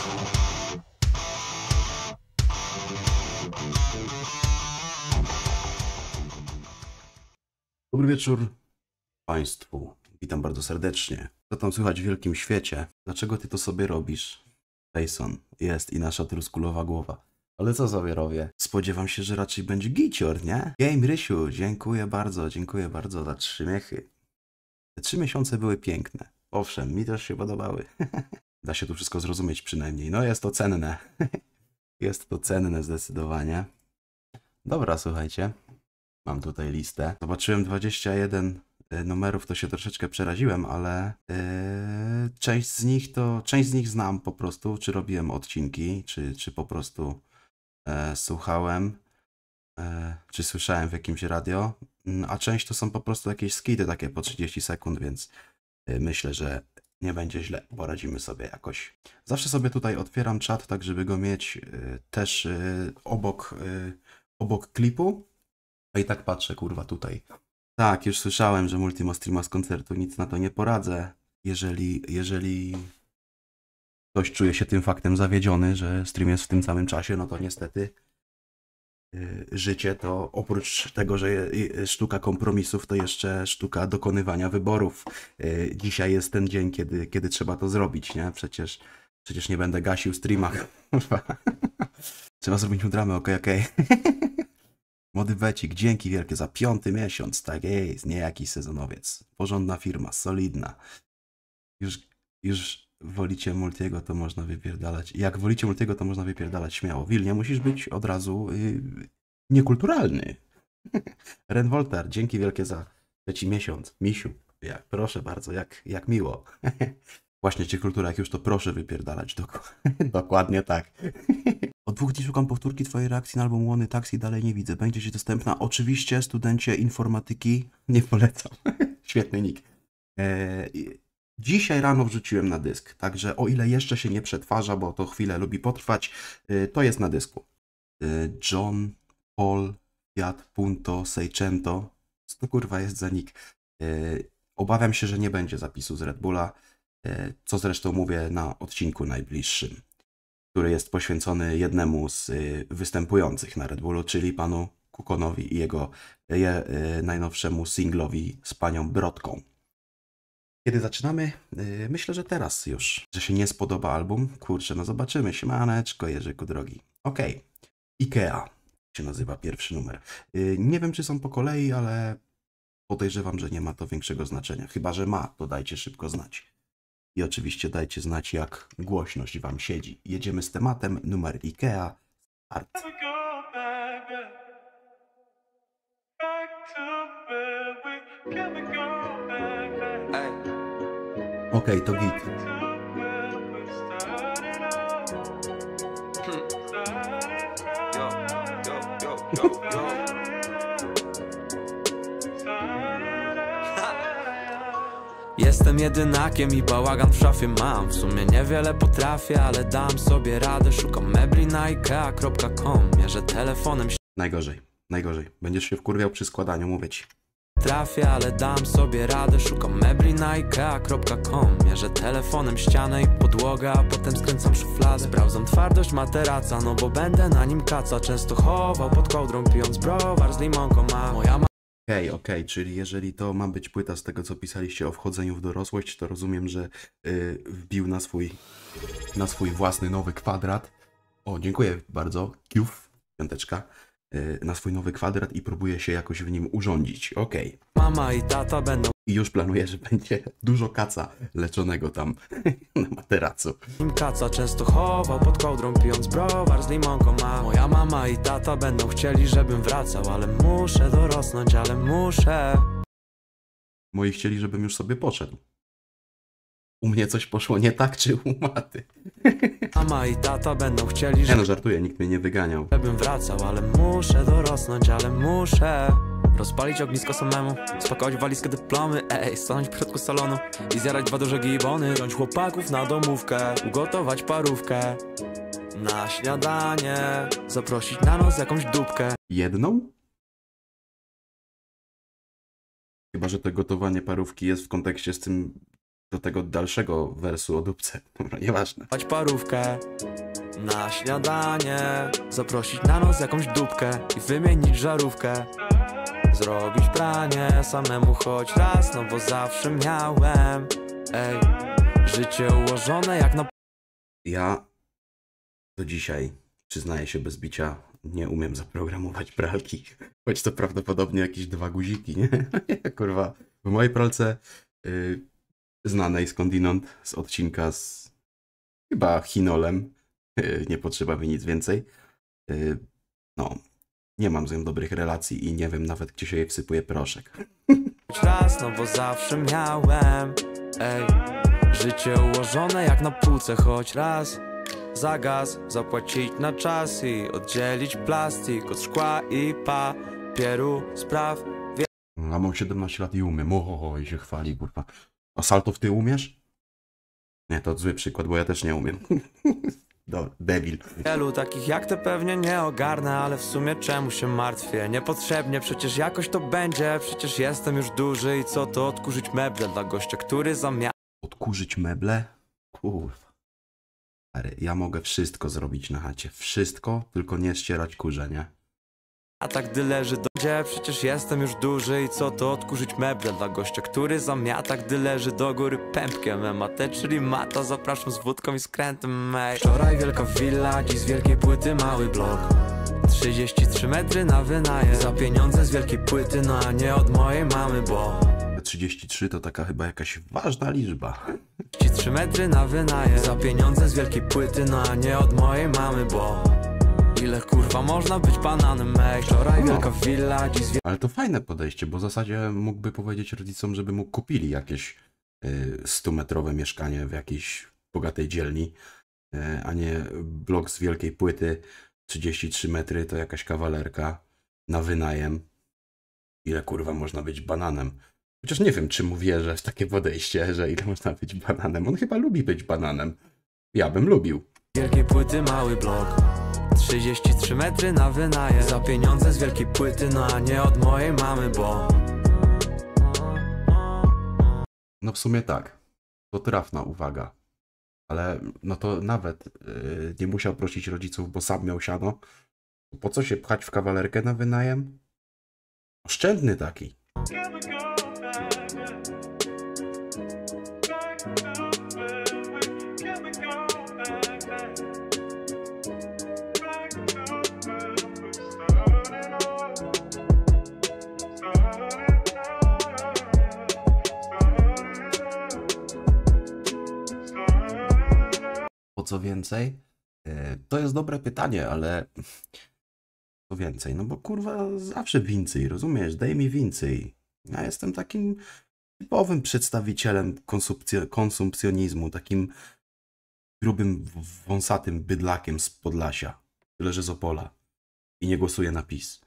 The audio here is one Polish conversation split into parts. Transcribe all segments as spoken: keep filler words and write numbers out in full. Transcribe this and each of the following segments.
Dobry wieczór Państwu. Witam bardzo serdecznie. Co tam słychać w wielkim świecie? Dlaczego ty to sobie robisz? Payson, jest i nasza truskulowa głowa. Ale co sobie robię? Spodziewam się, że raczej będzie gicior, nie? Game Rysiu, dziękuję bardzo, dziękuję bardzo za trzy miechy. Te trzy miesiące były piękne. Owszem, mi też się podobały. Da się tu wszystko zrozumieć przynajmniej. No jest to cenne. Jest to cenne zdecydowanie. Dobra, słuchajcie. Mam tutaj listę. Zobaczyłem dwadzieścia jeden numerów, to się troszeczkę przeraziłem, ale yy, część z nich to, część z nich znam po prostu, czy robiłem odcinki, czy, czy po prostu e, słuchałem, e, czy słyszałem w jakimś radio, a część to są po prostu jakieś skity takie po trzydzieści sekund, więc yy, myślę, że nie będzie źle, poradzimy sobie jakoś. Zawsze sobie tutaj otwieram czat, tak żeby go mieć yy, też yy, obok, yy, obok klipu. A i tak patrzę, kurwa, tutaj. Tak, już słyszałem, że Multimo streama z koncertu, nic na to nie poradzę. Jeżeli, jeżeli ktoś czuje się tym faktem zawiedziony, że stream jest w tym samym czasie, no to niestety yy, życie to oprócz tego, że yy, sztuka kompromisów, to jeszcze sztuka dokonywania wyborów. Yy, dzisiaj jest ten dzień, kiedy, kiedy trzeba to zrobić, nie? Przecież, przecież nie będę gasił streama. Trzeba zrobić mu dramę, okej, okej. Młody Becik, dzięki wielkie za piąty miesiąc, tak jest, nie jakiś sezonowiec. Porządna firma, solidna. Już, już wolicie Multiego, to można wypierdalać. Jak wolicie Multiego, to można wypierdalać śmiało. Wilnie, musisz być od razu yy, niekulturalny. Ren Voltar, dzięki wielkie za trzeci miesiąc. Misiu, jak, proszę bardzo, jak, jak miło. Właśnie cię kultura, jak już to proszę wypierdalać. Dok Dokładnie tak. Od dwóch dni szukam powtórki twojej reakcji na album Łony Taxi, dalej nie widzę. Będzie ci dostępna oczywiście, studencie informatyki. Nie polecam. Świetny nick. Eee, dzisiaj rano wrzuciłem na dysk, także o ile jeszcze się nie przetwarza, bo to chwilę lubi potrwać, e, to jest na dysku. E, John Paul Fiat Punto Seicento. Co to kurwa jest za nick? E, obawiam się, że nie będzie zapisu z Red Bulla, e, co zresztą mówię na odcinku najbliższym, który jest poświęcony jednemu z y, występujących na Red Bullu, czyli panu Kukonowi i jego je, y, najnowszemu singlowi z panią Brodką. Kiedy zaczynamy? Y, myślę, że teraz już. Że się nie spodoba album? Kurczę, no zobaczymy. Siemaneczko, Jerzyku drogi. Okej. Okay. Ikea się nazywa pierwszy numer. Y, nie wiem, czy są po kolei, ale podejrzewam, że nie ma to większego znaczenia. Chyba że ma, to dajcie szybko znać. I oczywiście dajcie znać, jak głośność wam siedzi. Jedziemy z tematem, numer Ikea, start. Okej, okay, to git. Jestem jedynakiem i bałagan w szafie mam. W sumie niewiele potrafię, ale dam sobie radę. Szukam mebli na ikea kropka com. Mierzę telefonem. Najgorzej, najgorzej. Będziesz się wkurwiał przy składaniu, mówię ci. Trafię, ale dam sobie radę. Szukam mebli na ikea kropka com. Mierzę telefonem ścianę i podłogę, a potem skręcam szufladę. Sprawdzam twardość materaca, no bo będę na nim kaca. Często chował pod kołdrą, pijąc browar z limonką, a moja ma... Okej, okay, okej, okay. Czyli jeżeli to ma być płyta z tego, co pisaliście o wchodzeniu w dorosłość, to rozumiem, że yy, wbił na swój, na swój własny nowy kwadrat. O, dziękuję bardzo. Kiuf, piąteczka. Yy, na swój nowy kwadrat i próbuje się jakoś w nim urządzić. Okej. Okay. Mama i tata będą... I już planuję, że będzie dużo kaca leczonego tam na materacu. Kaca często chował pod kołdrą, pijąc browar z limonką, a moja mama i tata będą chcieli, żebym wracał, ale muszę dorosnąć, ale muszę. Moi chcieli, żebym już sobie poszedł. U mnie coś poszło nie tak, czy u maty? Mama i tata będą chcieli, że... Ja no żartuję, nikt mnie nie wyganiał. Żebym wracał, ale muszę dorosnąć, ale muszę. Rozpalić ognisko samemu, spakować walizkę dyplomy, ej, stanąć w środku salonu i zjarać dwa duże gibony, wziąć chłopaków na domówkę, ugotować parówkę na śniadanie, zaprosić na noc jakąś dupkę. Jedną? Chyba że to gotowanie parówki jest w kontekście z tym do tego dalszego wersu o dupce. Nieważne. Dać parówkę na śniadanie, zaprosić na noc jakąś dupkę i wymienić żarówkę. Zrobić pranie samemu choć raz, no bo zawsze miałem, ej, życie ułożone jak na... Ja do dzisiaj, przyznaję się bez bicia, nie umiem zaprogramować pralki. Choć to prawdopodobnie jakieś dwa guziki, nie? Kurwa, w mojej pralce yy, znanej skądinąd z odcinka z chyba Chinolem, yy, nie potrzeba mi nic więcej. Yy, no, nie mam z nią dobrych relacji i nie wiem nawet, gdzie się jej wsypuje proszek. Choć raz, no bo zawsze miałem, ej, życie ułożone jak na półce choć raz. Za gaz zapłacić na czas i oddzielić plastik od szkła i papieru spraw. A mam siedemnaście lat i umiem. Oho, i się chwali, kurwa. A salto w ty umiesz? Nie, to zły przykład, bo ja też nie umiem. Dobra, debil. Wielu takich jak te pewnie nie ogarnę, ale w sumie czemu się martwię? Niepotrzebnie, przecież jakoś to będzie. Przecież jestem już duży i co to odkurzyć meble dla gościa, który zamiast... Odkurzyć meble? Kurwa. Ale ja mogę wszystko zrobić na chacie. Wszystko, tylko nie ścierać kurze, nie? A tak gdy leży do... Gdzie przecież jestem już duży i co to odkurzyć meble dla gościa, który zamiata, gdy leży do góry pępkiem. M A T, czyli mata, zapraszam z wódką i skrętem, ej. Wczoraj wielka willa, dziś z wielkiej płyty mały blok. trzydzieści trzy metry na wynajem, za pieniądze z wielkiej płyty, no a nie od mojej mamy, bo... trzydzieści trzy to taka chyba jakaś ważna liczba. trzydzieści trzy metry na wynajem, za pieniądze z wielkiej płyty, no a nie od mojej mamy, bo... Ile kurwa można być bananem, ej. Wczoraj No. wielka willa, dziś z Ale to fajne podejście, bo w zasadzie mógłby powiedzieć rodzicom, żeby mu kupili jakieś y, stumetrowe mieszkanie w jakiejś bogatej dzielni, y, a nie blok z wielkiej płyty, trzydzieści trzy metry to jakaś kawalerka na wynajem. Ile kurwa można być bananem? Chociaż nie wiem, czy mu wierzę w takie podejście, że ile można być bananem. On chyba lubi być bananem. Ja bym lubił. wielkiej płyty mały blok. trzydzieści trzy metry na wynajem, za pieniądze z wielkiej płyty, no a nie od mojej mamy, bo... No w sumie tak. To trafna uwaga. Ale no to nawet yy, nie musiał prosić rodziców, bo sam miał siano. Po co się pchać w kawalerkę na wynajem? Oszczędny taki. Po co więcej? Yy, to jest dobre pytanie, ale co więcej? No bo kurwa zawsze więcej, rozumiesz? Daj mi więcej. Ja jestem takim typowym przedstawicielem konsumpcjo- konsumpcjonizmu, takim grubym, w- wąsatym bydlakiem z Podlasia. Tyle, że z Opola. I nie głosuję na PiS.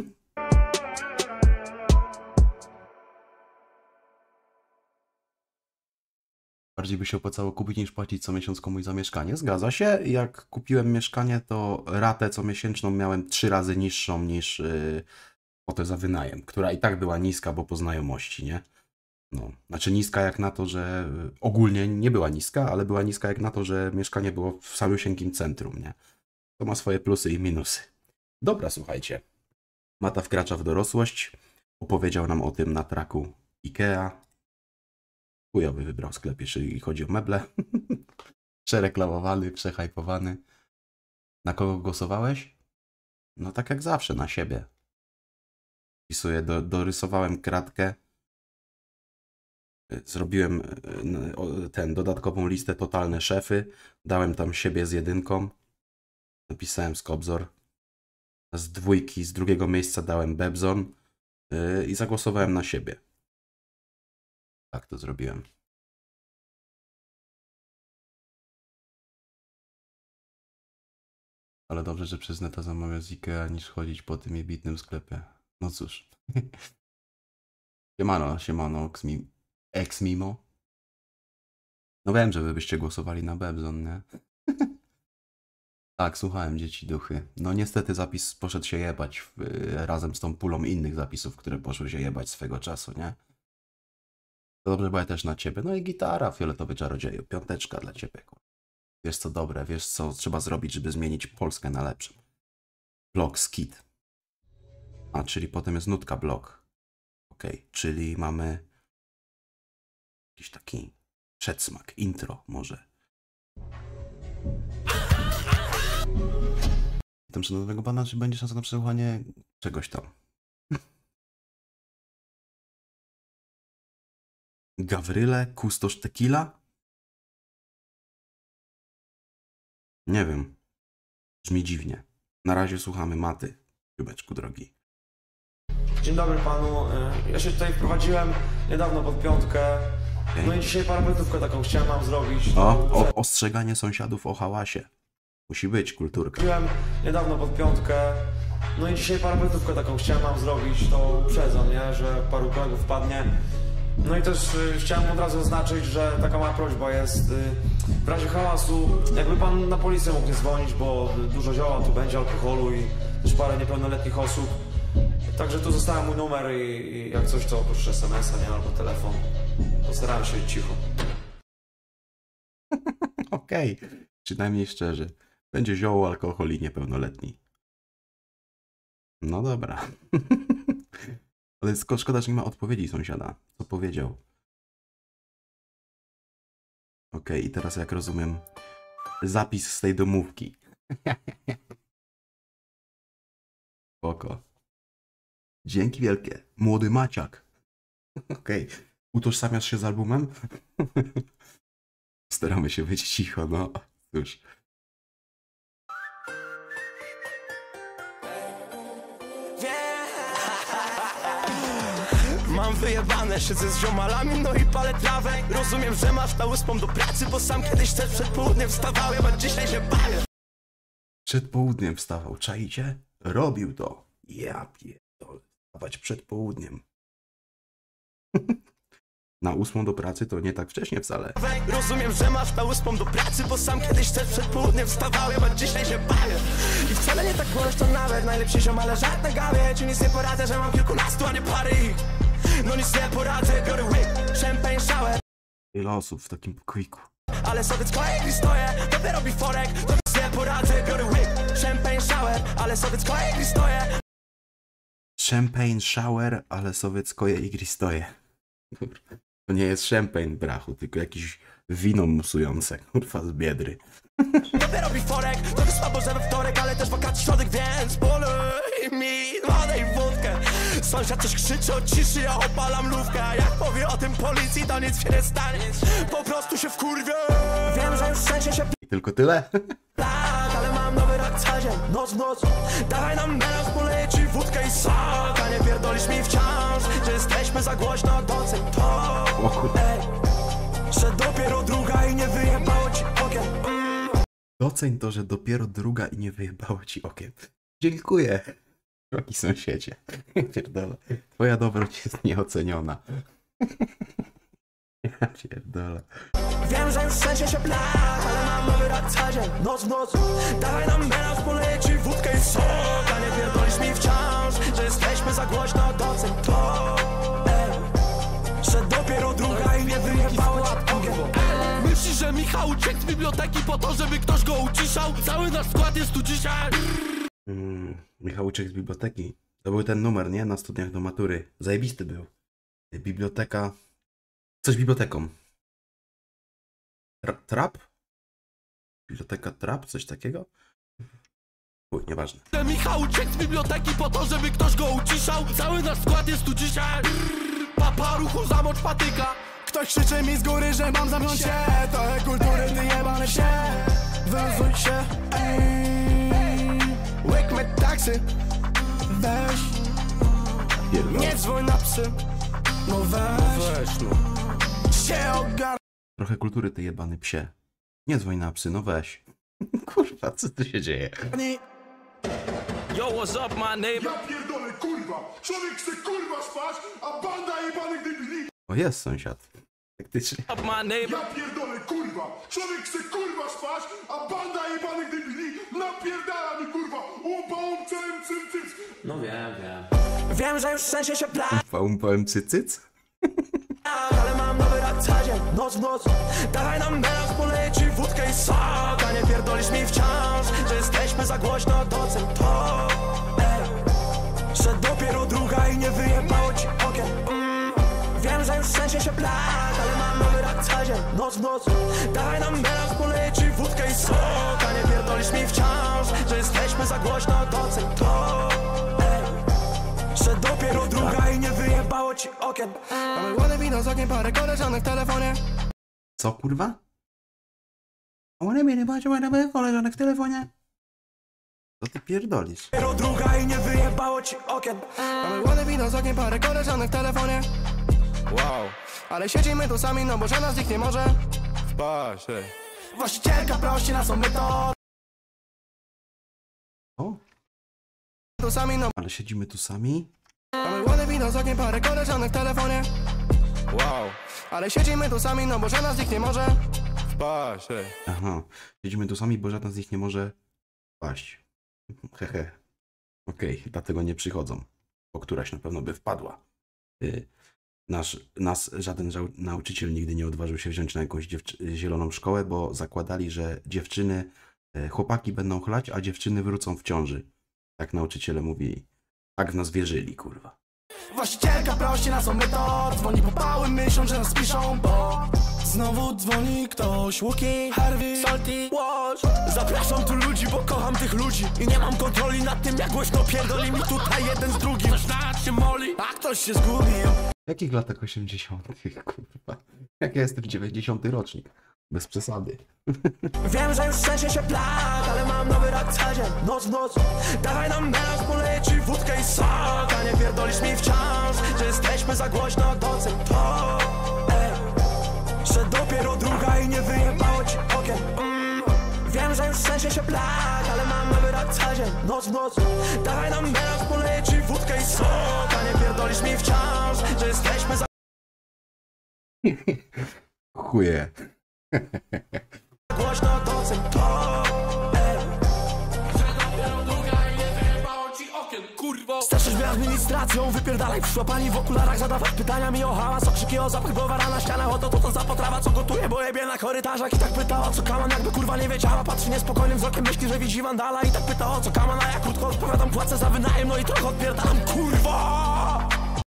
Bardziej by się opłacało kupić niż płacić co miesiąc komuś za mieszkanie. Zgadza się. Jak kupiłem mieszkanie, to ratę co miesięczną miałem trzy razy niższą niż yy, kwotę za wynajem, która i tak była niska, bo po znajomości, nie? No, znaczy niska jak na to, że yy, ogólnie nie była niska, ale była niska jak na to, że mieszkanie było w salusieńkim centrum, nie? To ma swoje plusy i minusy. Dobra, słuchajcie. Mata wkracza w dorosłość. Opowiedział nam o tym na traku Ikea. Chujowy wybrał sklep, jeżeli chodzi o meble. Przereklamowany, przehajpowany. Na kogo głosowałeś? No tak jak zawsze, na siebie. Wpisuję, do, dorysowałem kratkę. Zrobiłem ten dodatkową listę totalne szefy. Dałem tam siebie z jedynką. Napisałem Skobzor. Z dwójki, z drugiego miejsca dałem Bebzon. Yy, I zagłosowałem na siebie. Tak to zrobiłem. Ale dobrze, że przez neta zamawiam z Ikea, niż chodzić po tym jebitnym sklepie. No cóż. Siemano, siemano, ex-mimo. Ex-mimo. No wiem, że wy byście głosowali na Bebzon, nie? Tak, słuchałem, dzieci duchy. No niestety zapis poszedł się jebać w, razem z tą pulą innych zapisów, które poszły się jebać swego czasu, nie? To dobrze, bo ja też na ciebie. No i gitara, fioletowy czarodzieju. Piąteczka dla ciebie. Wiesz co dobre, wiesz co trzeba zrobić, żeby zmienić Polskę na lepszą. Blok, skit. A, czyli potem jest nutka blok. Okej, okay, czyli mamy jakiś taki przedsmak, intro może. Tam czy do nowego bana, czy będzie szansa na przesłuchanie czegoś tam. Gawryle, kustosz tequila? Nie wiem. Brzmi dziwnie. Na razie słuchamy Maty. Jubeczku drogi. Dzień dobry panu. Ja się tutaj wprowadziłem niedawno pod piątkę. Okay. No i dzisiaj parametrówkę taką chciałem wam zrobić. O, o, ostrzeganie sąsiadów o hałasie. Musi być kulturka. Wprowadziłem niedawno pod piątkę. No i dzisiaj parametrówkę taką chciałem wam zrobić. To uprzedzam, nie? Że paru kolegów wpadnie. No i też y, chciałem od razu zaznaczyć, że taka mała prośba jest. Y, w razie hałasu, jakby pan na policję mógł nie dzwonić, bo dużo zioła tu będzie, alkoholu i też parę niepełnoletnich osób. Także tu zostałem mój numer i, i jak coś to proszę es em es a, nie, albo telefon. Postarałem się być cicho. Okej, okay. Przynajmniej szczerze. Będzie zioło, alkohol i niepełnoletni. No dobra. Ale szkoda, że nie ma odpowiedzi sąsiada. Co powiedział? Okej, okay, i teraz jak rozumiem zapis z tej domówki. Spoko. Dzięki wielkie. Młody Maciak. Okej. Okay. Utożsamiasz się z albumem? Staramy się być cicho, no. Cóż. Mam wyjebane, siedzę z ziomalami, no i palę trawę. Rozumiem, że masz na ósmą do pracy, bo sam kiedyś też przed południem wstawałem, a dzisiaj się bawię. Przed południem wstawał, czaicie? Robił to. Ja pierdolę. Wstawać przed południem. Na ósmą do pracy to nie tak wcześnie wcale. Rozumiem, że masz na ósmą do pracy, bo sam kiedyś też przed południem wstawałem, a dzisiaj się bawię. I wcale nie tak głośno nawet, najlepsi ziomale żart na gawie. Ci nic nie poradzę, że mam kilkunastu, a nie pary ich. No nic nie poradzę, biorę łyk, champagne shower. Ile osób w takim pokoiku? Ale sobie z kolei stoję, dopiero biforek. To nic nie poradzę, biorę łyk, champagne shower. Ale sobie z kolei stoję. Champagne shower, ale sowieckoje i stoję. To nie jest champagne, brachu, tylko jakieś wino musujące, kurwa, z Biedry. Dopiero biforek, trochę słabo, że we wtorek, ale też wakacji środek, więc polej mi wodę i wódkę. Sąsiad coś krzyczy o ciszy, ja opalam lówkę. A jak powie o tym policji, to nic się nie stanie. Po prostu się wkurwię. Wiem, że już szczęście się... I tylko tyle? Tak, ale mam nowy rak co dzień, noc w noc. Dawaj nam teraz poleję ci wódkę i sok. A nie pierdolisz mi wciąż, że jesteśmy za głośno, doceń to. Ej, że dopiero druga i nie wyjebało ci okiem. Mm. Doceń to, że dopiero druga i nie wyjebało ci okiem. Dziękuję. Drogi sąsiedzie. Pierdolę. Twoja dobroć jest nieoceniona. Ja pierdolę. Wiem, że już szczęście się plach, ale mam nowy rak co dzień, noc w noc. Dawaj nam teraz poleję ci wódkę i sok. A nie pierdolisz mi wciąż, że jesteśmy za głośno, doceń to. Ej, że dopiero druga i nie wyjebało ci okiem. Myślisz, że Michał uciekł z biblioteki po to, żeby ktoś go uciszał? Cały nasz skład jest tu dzisiaj. Mm, Michał uciekł z biblioteki. To był ten numer, nie? Na studiach do matury. Zajebisty był. Biblioteka... Coś z biblioteką. Tra trap? Biblioteka trap? Coś takiego? Uj, nieważne. Michał uciekł z biblioteki po to, żeby ktoś go uciszał. Cały nasz skład jest tu dzisiaj. Papa, ruchu, zamocz patyka. Ktoś krzyczy mi z góry, że mam zamknąć się. Trochę kultury, ty jebany się. Wyluzuj się. Łyk me taksy. Weź. Pierdolę. Nie dzwoń na psy. No weź. Weź no. Się ogar... Trochę kultury, ty jebany psie. Nie dzwoń na psy, no weź. Kurwa, co tu się dzieje? Yo, what's up, my neighbor? Ja pierdolę, kurwa! Człowiek chce kurwa spać, a banda jebanych debili! O, jest sąsiad. Faktycznie. Up, my neighbor. Ja pierdolę, kurwa! Człowiek chce kurwa spać, a banda jebanych debili napierdala mi kurwa! Umpa, um, cem, cym, cyc! No wiem, wiem. Wiem, że już szczęście się plach, Umpa, umpa, cycyc? ale mam jak co dzień, noc w noc. Dawaj nam melanż, poleci wódkę i sok. A nie pierdolisz mi wciąż, że jesteśmy za głośno, doceń to. Ej, że dopiero druga i nie wyjebało ci okien. mm. Wiem, że już trzęsie się blak, ale mam nowy rak co dzień, noc w noc. Dawaj nam melanż, poleci wódkę i sok. A nie pierdolisz mi wciąż, że jesteśmy za głośno, doceń to. Ej, że dopiero druga i nie wyjebało ci okien. Mamy głodne wino z ogniem, parę koleżanek w telefonie. Co kurwa? One mnie nie macie, mamy koleżanek w telefonie. Co ty pierdolisz? Dopiero druga i nie wyjebało ci okien. Mamy głodne wino z ogniem, parę koleżanek w telefonie. Wow, Ale siedzimy tu sami, no bo żadna z nich nie może wpaść, ej. Właścicielka prosi nas o myto. O, Tu sami, no ale siedzimy tu sami? mamy głodne wino z ogniem, parę koleżanek w telefonie. Wow, Ale siedzimy tu sami, no bo żadna z nich nie może wpaść, ej. Aha, siedzimy tu sami, bo żadna z nich nie może wpaść. Hehe. Okej, dlatego nie przychodzą, bo któraś na pewno by wpadła. Y, nasz, nas żaden żał, nauczyciel nigdy nie odważył się wziąć na jakąś dziewczy- zieloną szkołę, bo zakładali, że dziewczyny, y, chłopaki będą chlać, a dziewczyny wrócą w ciąży. Tak nauczyciele mówili. Tak w nas wierzyli, kurwa. Właścicielka prosi nas o myto. Dzwoni po pałym, myślą, że nas piszą, bo znowu dzwoni ktoś. Łuki, Harvey, Salty, Watch. Zapraszam tu ludzi, bo kocham tych ludzi i nie mam kontroli nad tym, jak głośno pierdoli mi tutaj jeden z drugim. Zaczynać się moli, a ktoś się zgubił. W jakich latach osiemdziesiątych, kurwa? Jak ja jestem dziewięćdziesiąty rocznik. Bez przesady. Wiem, że już trzęsie się blak, ale mam nowy rak co dzień, noc w noc. Dawaj nam melanż, poleci wódkę i sok. A nie pierdolisz mi wciąż, że jesteśmy za głośno, doceń to. Ej, że dopiero druga i nie wyjebało ci okien. mm. Wiem, że już trzęsie się blak, ale mam nowy rak co dzień, noc w noc. Dawaj nam melanż, poleci wódkę i sok. A nie pierdolisz mi wciąż, że jesteśmy za... Chuje. głośno, doceń to. Ej. Starszy z administracją, wypierdalaj, przyszła pani w okularach, zadawać pytania mi o hałas, okrzyki o zapach browara na ścianach, oto to to za potrawa, co gotuje, bo jebie na korytarzach. I tak pyta o co kaman, jakby kurwa nie wiedziała, patrzy niespokojnym wzrokiem, myśli, że widzi wandala. I tak pyta o co kaman, a ja krótko odpowiadam, płacę za wynajem, no i trochę odpierdalam, kurwa.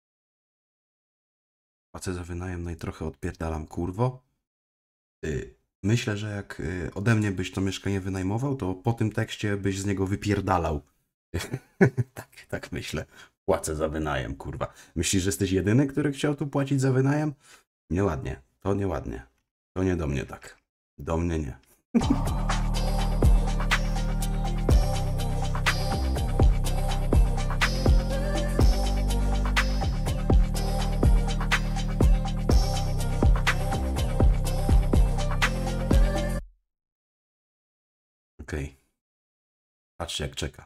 Płacę za wynajem, no i trochę odpierdalam, kurwo. Y, myślę, że jak y, ode mnie byś to mieszkanie wynajmował, to po tym tekście byś z niego wypierdalał. tak, tak myślę. Płacę za wynajem, kurwa. Myślisz, że jesteś jedyny, który chciał tu płacić za wynajem? Nieładnie. To nieładnie. To nie do mnie tak. Do mnie nie. Okej. Okay. Patrzcie, jak czeka.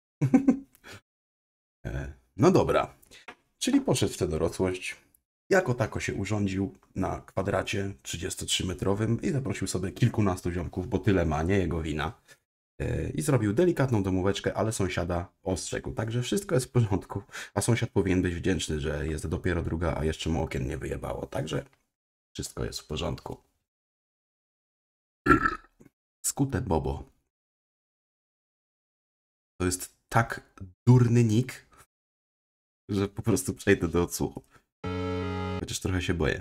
No dobra. Czyli poszedł w tę dorosłość. Jako tako się urządził na kwadracie trzydziestotrzymetrowym i zaprosił sobie kilkunastu ziomków, bo tyle ma, nie jego wina. I zrobił delikatną domóweczkę, ale sąsiada ostrzegł. Także wszystko jest w porządku. A sąsiad powinien być wdzięczny, że jest dopiero druga, a jeszcze mu okien nie wyjebało. Także wszystko jest w porządku. Skute Bobo. To jest tak durny nick, że po prostu przejdę do odsłuchu. Chociaż trochę się boję.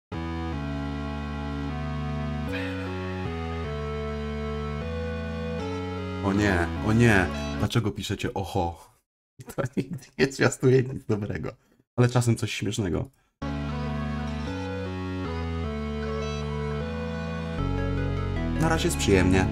O nie, o nie. Dlaczego piszecie oho? To nigdy nie zwiastuje nic dobrego. Ale czasem coś śmiesznego. Na razie jest przyjemnie.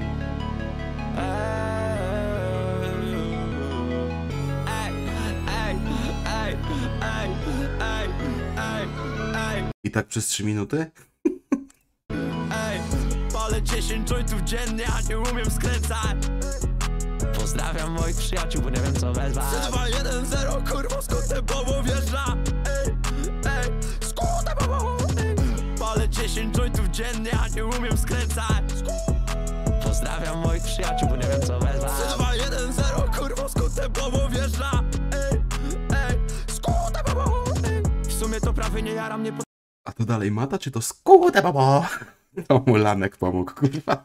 I tak przez trzy minuty? Ej, palę dziesięć jointów dziennie, a nie umiem skręcać. Pozdrawiam moich przyjaciół, bo nie wiem co wezwać. trzy, dwa, jeden, zero, kurwa, skute Bobo wjeżdża. Ej, ej, skute Bobo. Palę dziesięć jointów dziennie, a nie umiem skręcać. Pozdrawiam moich przyjaciół, bo nie wiem co wezwać. trzy, dwa, jeden, zero, kurwa, skute Bobo wjeżdża. Ej, ej, skute Bobo. W sumie to prawie nie jaram, nie po... A To dalej Mata, czy to skute babo? To mu Lanek pomógł, kurwa.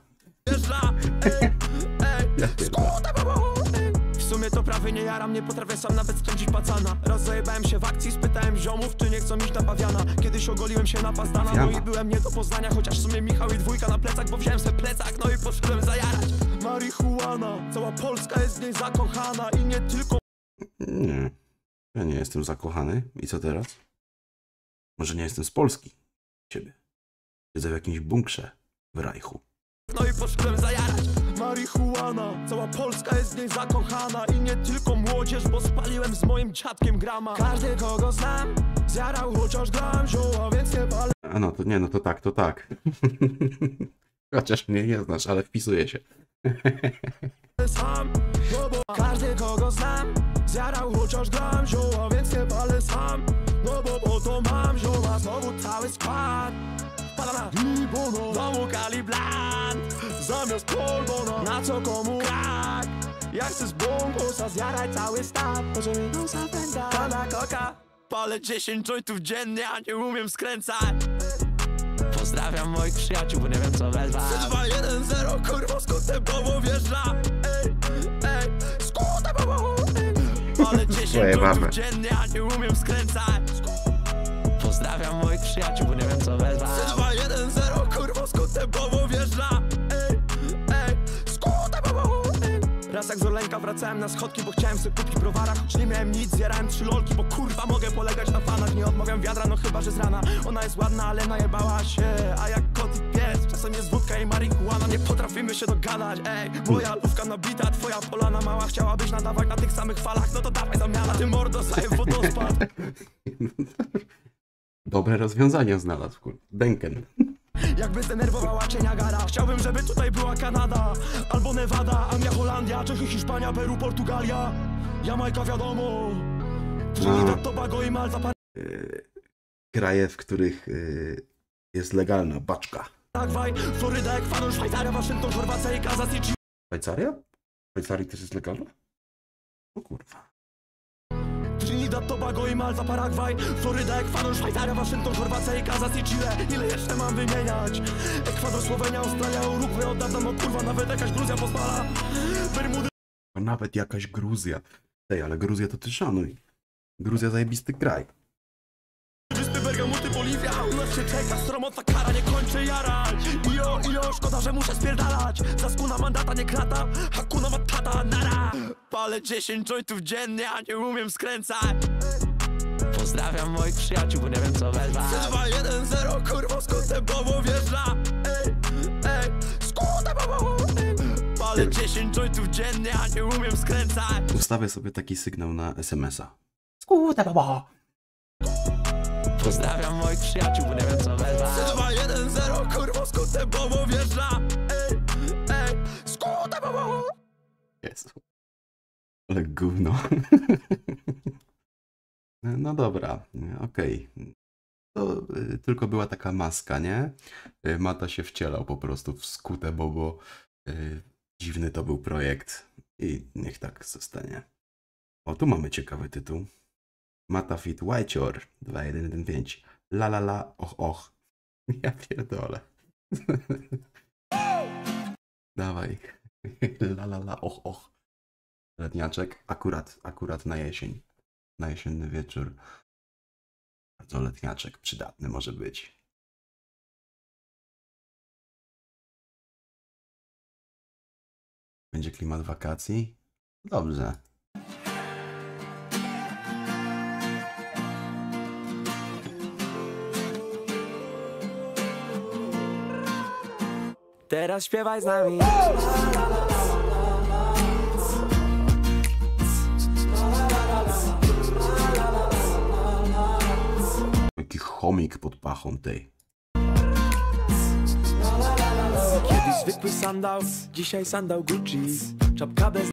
Ja W sumie to prawie nie jaram, nie potrafię sam nawet skręcić pacana. Raz zajebałem się w akcji, spytałem ziomów, czy nie chcą iść na pawiana. Kiedyś ogoliłem się na pazdana, no i byłem nie do poznania. Chociaż w sumie Michał i dwójka na plecach, bo wziąłem sobie plecak, no i poszedłem zajarać. Marihuana, cała Polska jest w niej zakochana i nie tylko... Nie, ja nie jestem zakochany. I co teraz? Może nie jestem z Polski. Ciebie. Siedzę w jakimś bunkrze w Reichu. No i poszedłem zajarać. Marihuana, cała Polska jest w niej zakochana i nie tylko młodzież, bo spaliłem z moim dziadkiem grama. Każdy kogo znam, zjarał chociaż gram zioła, więc nie palę. A no to nie, no to tak, to tak. Chociaż mnie nie znasz, ale wpisuję się. Sam, no bo każdy kogo znam, zjarał chociaż gram zioła, więc nie palę sam. No bo po to mam zioła, znowu cały skład. Palana, Libono, domu Kalibland, zamiast Polbona, na co komu krak. Ja chcę z bąkosa zjarać cały staw, może mi nosa pęta. Pana koka, palę dziesięć jointów dziennie, a nie umiem skręcać. Pozdrawiam moich przyjaciół, bo nie wiem co wezwać. trzy, dwa, jeden, zero, kurwa, skutę bobo wjeżdża. Ej, ej, skutę bobo, ej. Palę dziesięć jointów dziennie, a nie umiem skręcać. Pozdrawiam moich przyjaciół, bo nie wiem co wezwać. trzy, dwa, jeden, zero, kurwa, skutę bobo wjeżdża. Ej, ej, skutę bobo, ej. Raz jak z Orlenka wracałem na schodki, bo chciałem sobie kupić browara. Choć nie miałem nic, zjarałem trzy lolki, bo kurwa mogę polegać na fanach. Nie odmawiam wiadra, no chyba że z rana. Ona jest ładna, ale najebała się. A jak kot i pies, czasem jest wódka i marihuana. Nie potrafimy się dogadać, ej. Moja lówka nabita, twoja polana mała. Chciałabyś nadawać na tych samych falach, no to dawaj zamiana. Ty mordo, zajem wodospad. Dobre rozwiązanie znalazł, kur... Denken. Jakby zdenerwowała cię Niagara. Chciałbym, żeby tutaj była Kanada albo Nevada, Anglia, Holandia, Czechy, Hiszpania, Peru, Portugalia, Jamajka wiadomo, Trinidad, Tobago i Malta, Par... Yy, kraje, w których yy, jest legalna baczka. Paragwaj, Floryda, Ekwador, Szwajcaria, Waszyngton, Chorwacja i Kansas City. Szwajcaria? W Szwajcarii też jest legalna? O kurwa. Trinidad, Tobago i Malta, Paragwaj, Floryda, Ekwador, Szwajcaria, Waszyngton, Chorwacja i Kansas i Chile. Ile jeszcze mam wymieniać? Ekwador, Słowenia, Australia, Urugwaj, od dawna, no kurwa, nawet jakaś Gruzja pozwala. Bermudy. Nawet jakaś Gruzja. Ej, ale Gruzja to ty szanuj. Gruzja zajebisty kraj. Czysty Bergamuty, Boliwia, u nas się czeka, stromotna kara, nie kończy jarać. Io, io, szkoda, że muszę spierdalać. Zaskuna mandata, nie krata, hakuna matata, nara. Palę dziesięć jointów dziennie, a nie umiem skręcać. Pozdrawiam moich przyjaciół, bo nie wiem co wezwać. trzy, dwa, jeden, zero, kurwa, skutę bobo wjeżdża. Ej, ej, skutę bobo, ej. Palę dziesięć jointów dziennie, a nie umiem skręcać. Ustawię sobie taki sygnał na es em es a. Skute baba! Pozdrawiam moich przyjaciół, bo nie wiem co wezwać. trzy, dwa, jeden, zero, kurwa, skutę bobo wjeżdża. Ej, ej, skutę bobo. Jezu. Ale gówno. No dobra, okej. Okay. To y, tylko była taka maska, nie? Y, Mata się wcielał po prostu w skutę, bo, bo y, dziwny to był projekt i niech tak zostanie. O, tu mamy ciekawy tytuł. Mata Fit Whitechor dwa jeden jeden pięć. La la la, och och. Ja pierdolę. Dawaj. La la la, och och. Letniaczek, akurat, akurat na jesień. Na jesienny wieczór. Bardzo letniaczek, przydatny może być. Będzie klimat wakacji? Dobrze. Teraz śpiewaj z nami. Jaki chomik pod pachą tej. Kiedyś zwykły sandał, dzisiaj sandał Gucci. Czapka bez...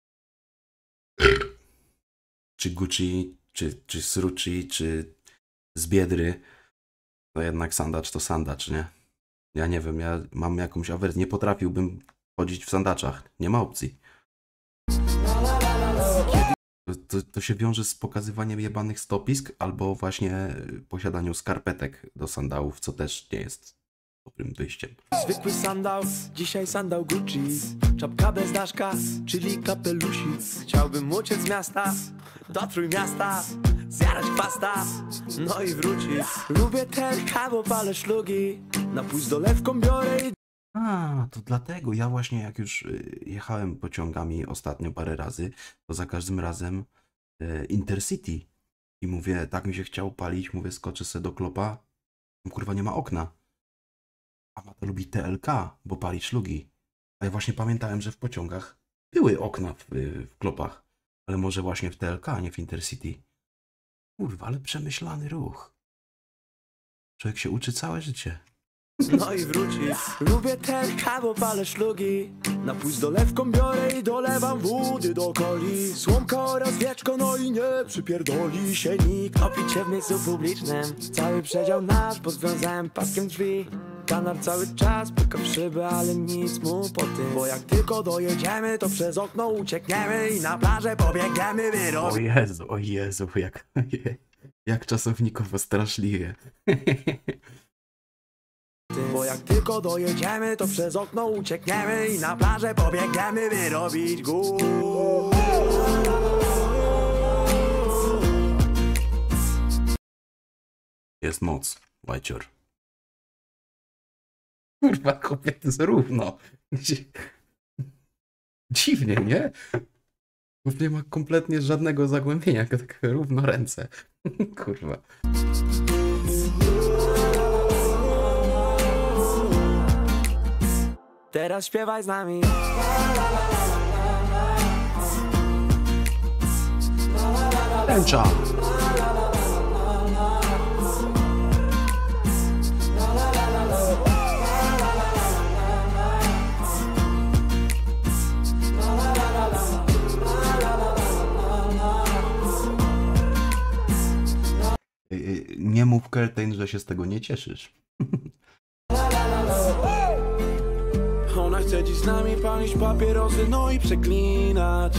Czy Gucci, czy, czy Srucci, czy z Biedry. To jednak sandacz to sandacz, nie? Ja nie wiem, ja mam jakąś awersję. Nie potrafiłbym chodzić w sandaczach. Nie ma opcji. To, to, to się wiąże z pokazywaniem jebanych stopisk albo właśnie posiadaniu skarpetek do sandałów, co też nie jest dobrym wyjściem. Zwykły sandał, dzisiaj sandał Gucci. Czapka bez daszka, czyli kapelusic. Chciałbym uciec z miasta do Trójmiasta, zjarać chwasta, no i wrócić. Lubię ten bo palę szlugi, na pójść z dolewką biorę i... A, to dlatego ja właśnie jak już y, jechałem pociągami ostatnio parę razy, to za każdym razem y, Intercity i mówię, tak mi się chciał palić, mówię, skoczę se do klopa, tam kurwa nie ma okna. A Mata lubi T L K, bo pali szlugi. A ja właśnie pamiętałem, że w pociągach były okna w, y, w klopach, ale może właśnie w T L K, a nie w Intercity. Kurwa, ale przemyślany ruch. Człowiek się uczy całe życie. No i wrócić. Lubię ten bo palę szlugi, na pójść z dolewką biorę i dolewam wody do coli. Słomka oraz wieczko, no i nie przypierdoli się nikt. Opić się w miejscu publicznym, cały przedział nasz, bo związałem paskiem drzwi. Kanar cały czas puka w szybę, ale nic mu po tym. Bo jak tylko dojedziemy, to przez okno uciekniemy i na plażę pobiegniemy wyrobić. O Jezu, o Jezu, jak, jak czasownikowo straszliwie. Bo jak tylko dojedziemy, to przez okno uciekniemy i na plażę pobiegniemy wyrobić gór. Jest moc, Łajcior. Kurwa, kobiety zarówno. Dziwnie, nie? Już nie ma kompletnie żadnego zagłębienia, tylko tak równo ręce. Kurwa. Teraz śpiewaj z nami. Tęcza. Nie mów Keltain, że się z tego nie cieszysz. Ona chce dziś z nami palić papierosy, no i przeklinać.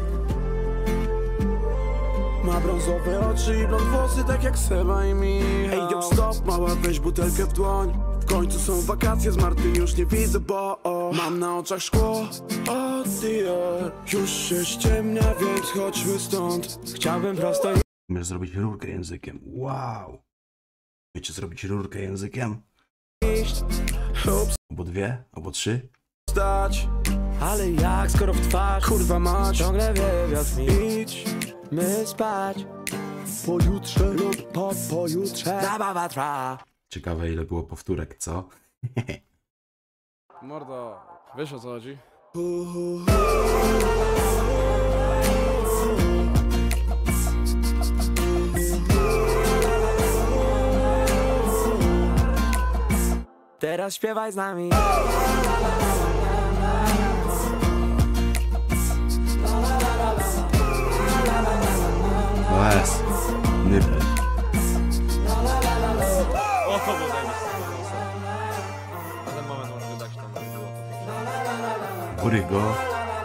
Ma brązowe oczy i blond włosy, tak jak Seba i Michał. Ej, yo, stop, mała, weź butelkę w dłoń. W końcu są wakacje, z Marty już nie widzę, bo o, mam na oczach szkło. O dear, już się ściemnia, więc chodźmy stąd. Chciałbym prosto Umiesz zrobić rurkę językiem. Wow. Umiecie zrobić rurkę językiem? iść. Ups, Albo dwie, albo trzy. stać. Ale jak, skoro w twarz, kurwa mać, ciągle wywiad mi. Idź, my spać. Pojutrze lub po pojutrze zabawa trwa. Ciekawe, ile było powtórek, co? Mordo, wiesz o co chodzi? Teraz śpiewaj z nami. No jest. Nybel. O, to było zajebiste. Na ten moment może dać tam było. Urygo.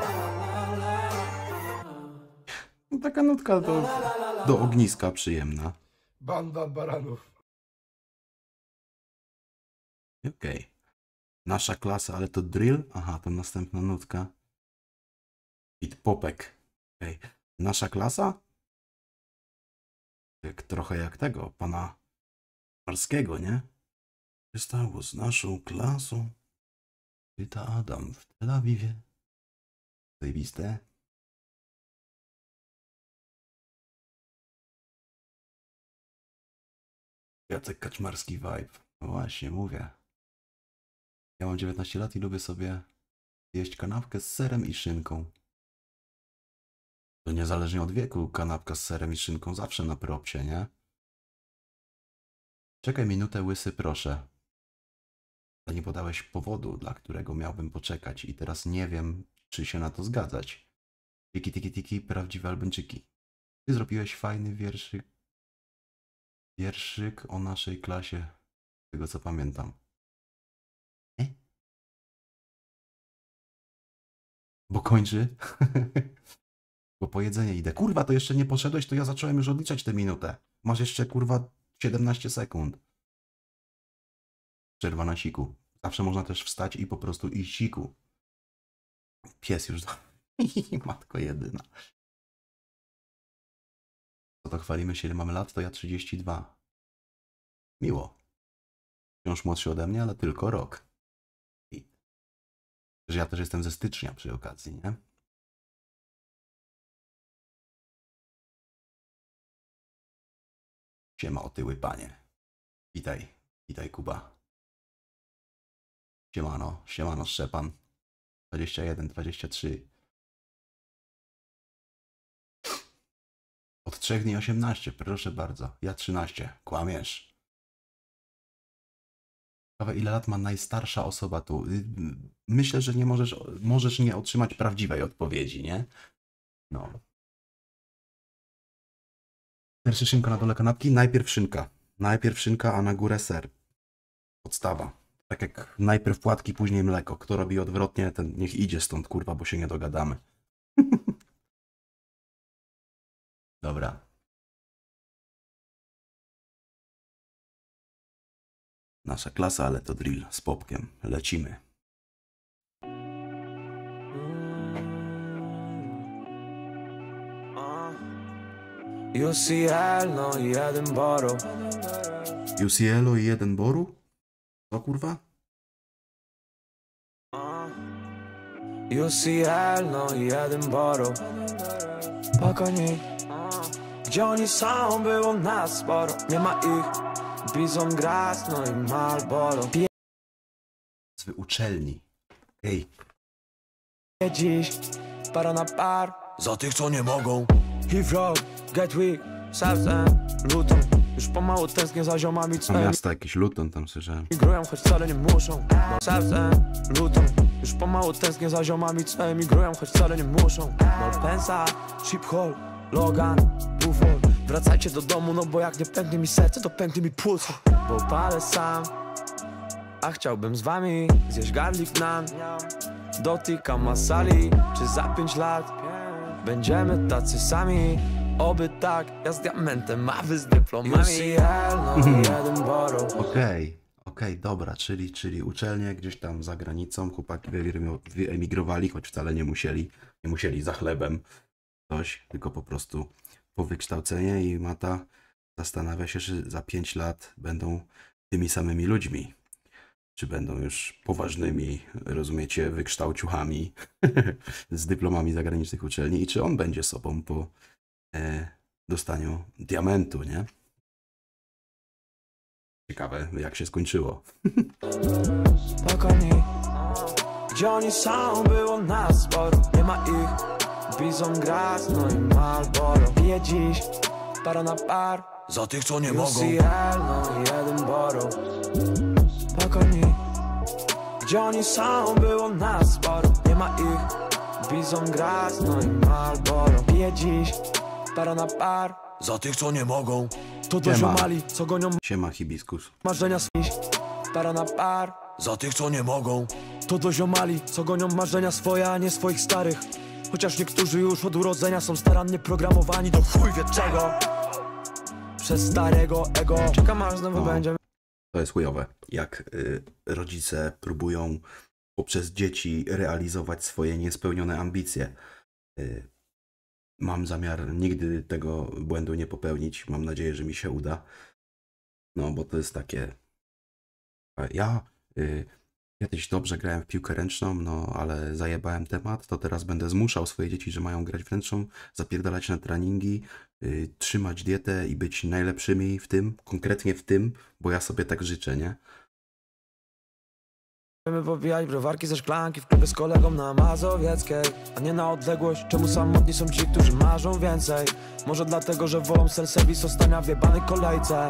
No, taka nutka do, do ogniska przyjemna. Banda baranów. Okej. Nasza klasa, ale to drill? Aha, to następna nutka. Hit popek. Okej. Nasza klasa? Jak, trochę jak tego, pana Marskiego, nie? Co się stało z naszą klasą? Pyta Adam w Tel Awiwie. Zajebiste. Jacek Kaczmarski vibe. No właśnie, mówię. Ja mam dziewiętnaście lat i lubię sobie jeść kanapkę z serem i szynką. To niezależnie od wieku, kanapka z serem i szynką zawsze na propsie, nie? Czekaj minutę, łysy, proszę. Ale nie podałeś powodu, dla którego miałbym poczekać i teraz nie wiem, czy się na to zgadzać. Tiki, tiki, tiki, prawdziwe albańczyki. Ty zrobiłeś fajny wierszyk. Wierszyk o naszej klasie. Z tego co pamiętam. E? Bo kończy. Bo po jedzenie idę. Kurwa, to jeszcze nie poszedłeś, to ja zacząłem już odliczać tę minutę. Masz jeszcze, kurwa, siedemnaście sekund. Przerwa na siku. Zawsze można też wstać i po prostu iść siku. Pies już... Matko jedyna. Co to chwalimy się, ile mamy lat? To ja trzydzieści dwa. Miło. Wciąż młodszy ode mnie, ale tylko rok. I... Że ja też jestem ze stycznia przy okazji, nie? Siema, otyły panie. Witaj, witaj Kuba. Siemano, siemano Szczepan. dwadzieścia jeden, dwadzieścia trzy. Od trzech dni osiemnaście, proszę bardzo. Ja trzynaście. Kłamiesz. Ciekawe, ile lat ma najstarsza osoba tu? Myślę, że nie możesz, możesz nie otrzymać prawdziwej odpowiedzi, nie? No. Pierwszy szynka na dole kanapki? Najpierw szynka. Najpierw szynka, a na górę ser. Podstawa. Tak jak najpierw płatki, później mleko. Kto robi odwrotnie, ten niech idzie stąd, kurwa, bo się nie dogadamy. Dobra. Nasza klasa, ale to drill z popkiem. Lecimy. U C L, no i jeden boro. U C L i jeden boru? Co kurwa? U C L, no i jeden boro. Po koni. Gdzie oni są, było nas sporo. Nie ma ich. Bizon Gras, no i Marlboro. Z uczelni. Ej. Dziś, para na par. Za tych, co nie mogą. Hip Rock, Get Weak, Southend, Luton. Już pomału tęsknię za ziomami, A cnymi. miasta jakieś Luton tam słyszałem. Migrują, choć wcale nie muszą. Southend, Luton. Już pomału tęsknię za ziomami, co emigrują, choć wcale nie muszą. Malpensa, Ship Hall, Logan, Buffalo. Wracajcie do domu, no bo jak nie pęknie mi serce, to pęknie mi puls. Bo palę sam, a chciałbym z wami zjeść garlic naan. Dotykam masali, czy za pięć lat będziemy tacy sami. Oby tak, ja z diamentem, a wy z dyplomami. U C L, no jeden boro. Okej, okej, dobra, czyli, czyli uczelnie gdzieś tam za granicą, chłopaki wyemigrowali, choć wcale nie musieli, nie musieli za chlebem coś, tylko po prostu po wykształcenie i Mata zastanawia się, czy za pięć lat będą tymi samymi ludźmi, czy będą już poważnymi, rozumiecie, wykształciuchami z dyplomami zagranicznych uczelni i czy on będzie sobą po e, dostaniu diamentu, nie? Ciekawe, jak się skończyło. Spokojni. Gdzie oni są, było nas sporo. Nie ma ich. Bizon Gras, no i Marlboro. Piję dziś, para na par. Za tych, co nie mogą. U C L, no i jeden boro. Spokojni. Gdzie oni są, było nas sporo. Nie ma ich. Bizon Gras, no i Marlboro. Piję dziś, para na par. Za tych, co nie mogą. To do Siema. ziomali, co gonią Siema hibiskus. marzenia swoich. Para na par. Za tych, co nie mogą. To do ziomali, co gonią marzenia swoje, a nie swoich starych. Chociaż niektórzy już od urodzenia są starannie programowani do chuj wie czego. Przez starego ego. Czekam aż znowu No. będzie. To jest chujowe, jak y, rodzice próbują poprzez dzieci realizować swoje niespełnione ambicje. Y, mam zamiar nigdy tego błędu nie popełnić. Mam nadzieję, że mi się uda. No, bo to jest takie... Ja y, kiedyś dobrze grałem w piłkę ręczną, no ale zajebałem temat, to teraz będę zmuszał swoje dzieci, że mają grać w ręczną, zapierdalać na treningi, y, trzymać dietę i być najlepszymi w tym, konkretnie w tym, bo ja sobie tak życzę, nie? Chcemy popijać browarki ze szklanki w klubie z kolegą na Mazowieckiej, a nie na odległość. Czemu samotni są ci, którzy marzą więcej? Może dlatego, że wolą self-service ostania w jebanej kolejce.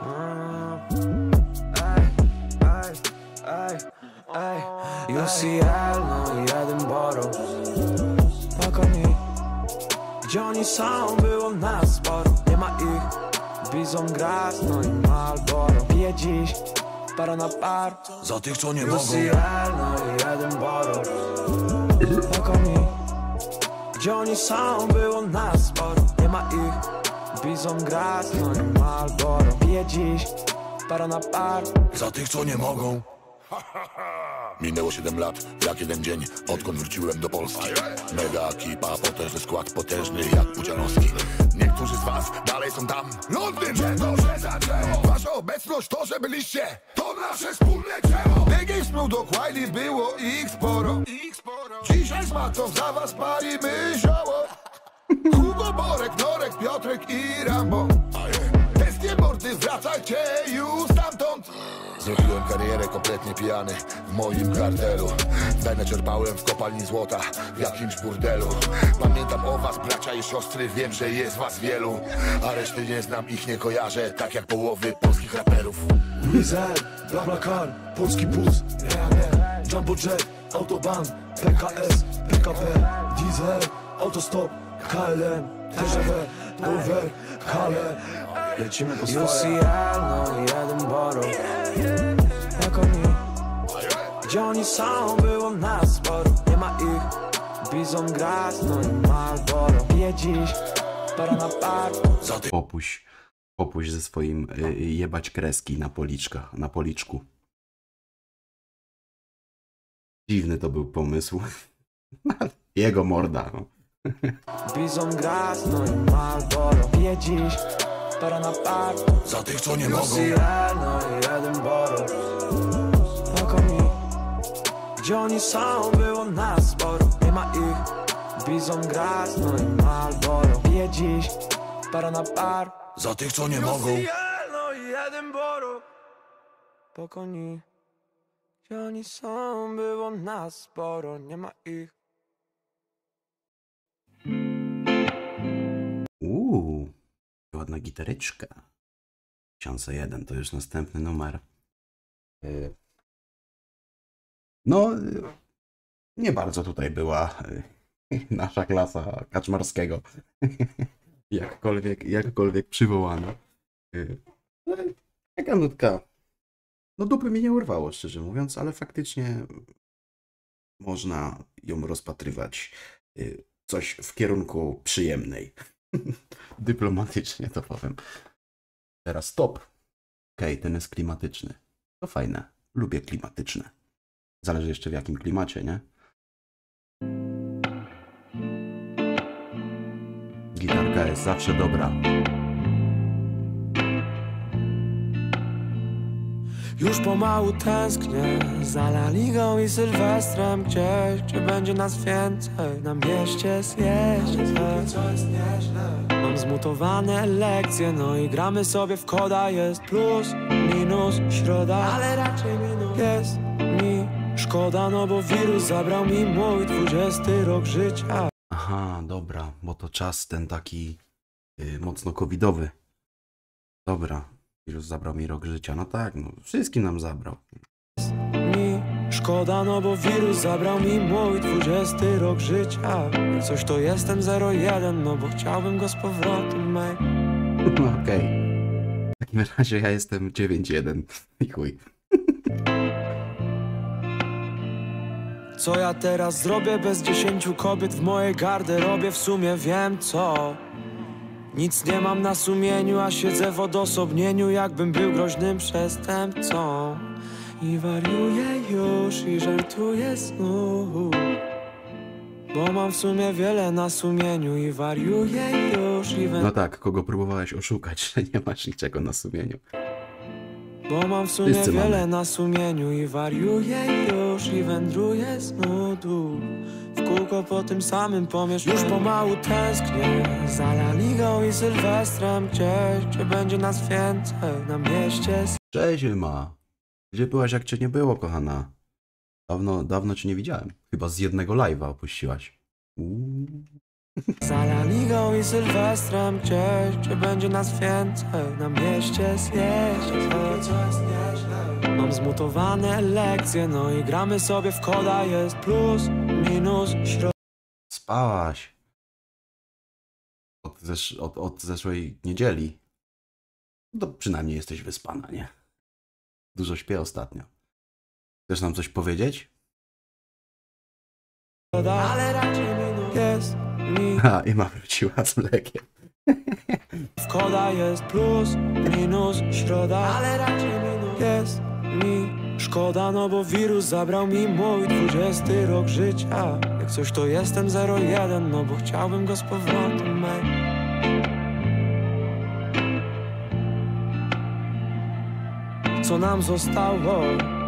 Ej, ej, ej, ej. U C L, no i jeden boro. Spokojni. Gdzie oni są, było nas sporo. Nie ma ich. Bizon Gras, no i Marlboro. Piję dziś, para na par. Za tych, co nie mogą. U C L, no i jeden boro. Spokojni. Gdzie oni są, było nas sporo. Nie ma ich. Bizon Gras, no i Marlboro. Piję dziś, para na par. Za tych, co nie mogą. Minęło siedem lat, jak jeden dzień, odkąd wróciłem do Polski. Mega ekipa, potężny skład, potężny jak Pudzianowski. Niektórzy z was dalej są tam. Londyn, że to, że zaczęło. Wasza obecność, to, że byliście, to nasze wspólne dzieło. Biggie, Snoop Dogg, Wiley, było ich sporo. Dzisiaj z matą za was palimy zioło. Hugo, Borek, Norek, Piotrek i Rambo. Testie mordy, wracajcie już stamtąd. Zrobiłem karierę kompletnie pijany w moim kartelu. Wejnę czerpałem w kopalni złota w jakimś burdelu. Pamiętam o was, bracia i siostry, wiem, że jest was wielu. A reszty nie znam, ich nie kojarzę, tak jak połowy polskich raperów. Wizel, BlaBlaCar, polski bus, Jumbo Jet, Autobahn, P K S, P K P, Diesel, Autostop, K L M, T G V, Over, Hale. Lecimy po swoje. U C L, no i Edinburgh. Jak oni? Gdzie oni są, było nas sporo. Nie ma ich. Bizon Gras, no i Marlboro. Piję dziś, para na par. Popuść, popuść ze swoim y, jebać kreski na policzkach, na policzku. Dziwny to był pomysł. Jego morda. No. Bizon Gras, no i Marlboro. Piję dziś, para na par. Za tych, co nie mogą. U C L, no i Edinburgh. Jak oni? Gdzie oni są, było nas sporo. Nie ma ich. Bizon Gras, no i Marlboro. Piję dziś, para na par. Za tych, co nie mogą. U C L, no i Edinburgh. Pokoni. Gdzie oni są, było nas sporo. Nie ma ich. Uuu, ładna gitaryczka. Chance jeden, to już następny numer. Y, No, y, nie bardzo tutaj była y, nasza klasa Kaczmarskiego. jakkolwiek, jakkolwiek przywołana. Y, no, Taka nutka. No dupy mi nie urwało, szczerze mówiąc, ale faktycznie można ją rozpatrywać y, coś w kierunku przyjemnej. Dyplomatycznie to powiem. Teraz stop. Okej, okay, ten jest klimatyczny. To fajne. Lubię klimatyczne. Zależy jeszcze w jakim klimacie, nie? Gitarka jest zawsze dobra. Już pomału tęsknię za La Ligą i Sylwestrem. Gdzieś, gdzie będzie nas więcej. Na mieście zjeść. Mam zmutowane lekcje, no i gramy sobie w koda. Jest plus, minus, środa, ale raczej minus. Jest mi szkoda, no bo wirus zabrał mi mój dwudziesty rok życia. Aha, dobra, bo to czas ten taki yy, mocno covidowy. Dobra, wirus zabrał mi rok życia. No tak, no wszystkim nam zabrał. Mi szkoda, no bo wirus zabrał mi mój dwudziesty rok życia. Coś to jestem zero jeden, no bo chciałbym go z powrotem, mej. No okej. Okay. W takim razie ja jestem dziewięć jeden. I chuj. Co ja teraz zrobię bez dziesięciu kobiet w mojej garderobie? W sumie wiem co. Nic nie mam na sumieniu, a siedzę w odosobnieniu, jakbym był groźnym przestępcą. I wariuję już i żartuję znów, bo mam w sumie wiele na sumieniu. I wariuję już i wę... No tak, kogo próbowałeś oszukać, że nie masz niczego na sumieniu. Bo mam w sumie Wszyscy wiele mamy. na sumieniu. I wariuję już i wędruję z nudu w kółko po tym samym pomieszczeniu. Już pomału tęsknię za La Ligą i Sylwestrem. Gdzieś, gdzie będzie nas więcej. Na mieście. Cześć Ilma. Gdzie byłaś, jak cię nie było, kochana? Dawno, dawno cię nie widziałem. Chyba z jednego live'a opuściłaś. Uuu. Za La Ligą i Sylwestrem. Gdzieś, gdzie będzie nas więcej. Na mieście zjeść. Mam zmutowane lekcje, no i gramy sobie w koda. Jest plus, minus, środek. Spałaś. Od, zesz od, od zeszłej niedzieli. No to przynajmniej jesteś wyspana, nie? Dużo śpię ostatnio. Chcesz nam coś powiedzieć? Ale raczej minus. Jest A, Ima wróciła z mlekiem. W koda jest plus, minus, środa, ale raczej minus. Jest mi szkoda, no bo wirus zabrał mi mój dwudziesty rok życia. Jak coś to jestem zero jeden, no bo chciałbym go z powrotem mieć. Co nam zostało?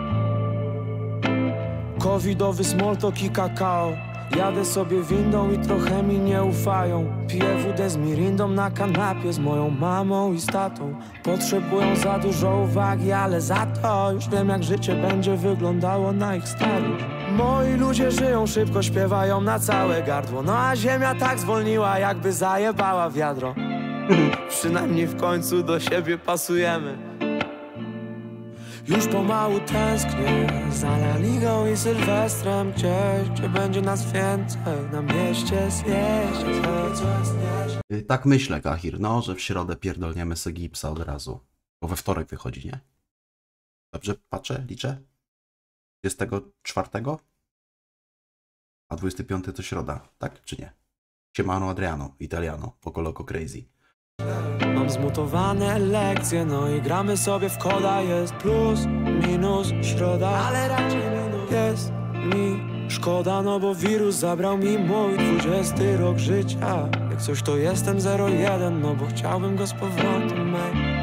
Covidowy smoltok i kakao. Jadę sobie windą i trochę mi nie ufają. Piję wódę z mirindą na kanapie z moją mamą i z tatą. Potrzebują za dużo uwagi, ale za to już wiem, jak życie będzie wyglądało na ich starość. Moi ludzie żyją szybko, śpiewają na całe gardło. No a ziemia tak zwolniła, jakby zajebała wiadro. Przynajmniej w końcu do siebie pasujemy. Już pomału tęsknię za La Ligą i Sylwestrem, gdzieś, gdzie będzie nas więcej, na mieście zjeść. Tak myślę, Kahir, no, że w środę pierdolniemy se gipsa od razu. Bo we wtorek wychodzi, nie? Dobrze patrzę, liczę? dwudziestego czwartego? A dwudziestego piątego to środa, tak czy nie? Siemano Adriano, Italiano, Poco Loco Crazy. Mam zmutowane lekcje, no i gramy sobie w koda. Jest plus, minus, środa, ale raczej minus. Jest mi szkoda, no bo wirus zabrał mi mój dwudziesty rok życia. Jak coś to jestem zero jeden, no bo chciałbym go z powrotem mieć.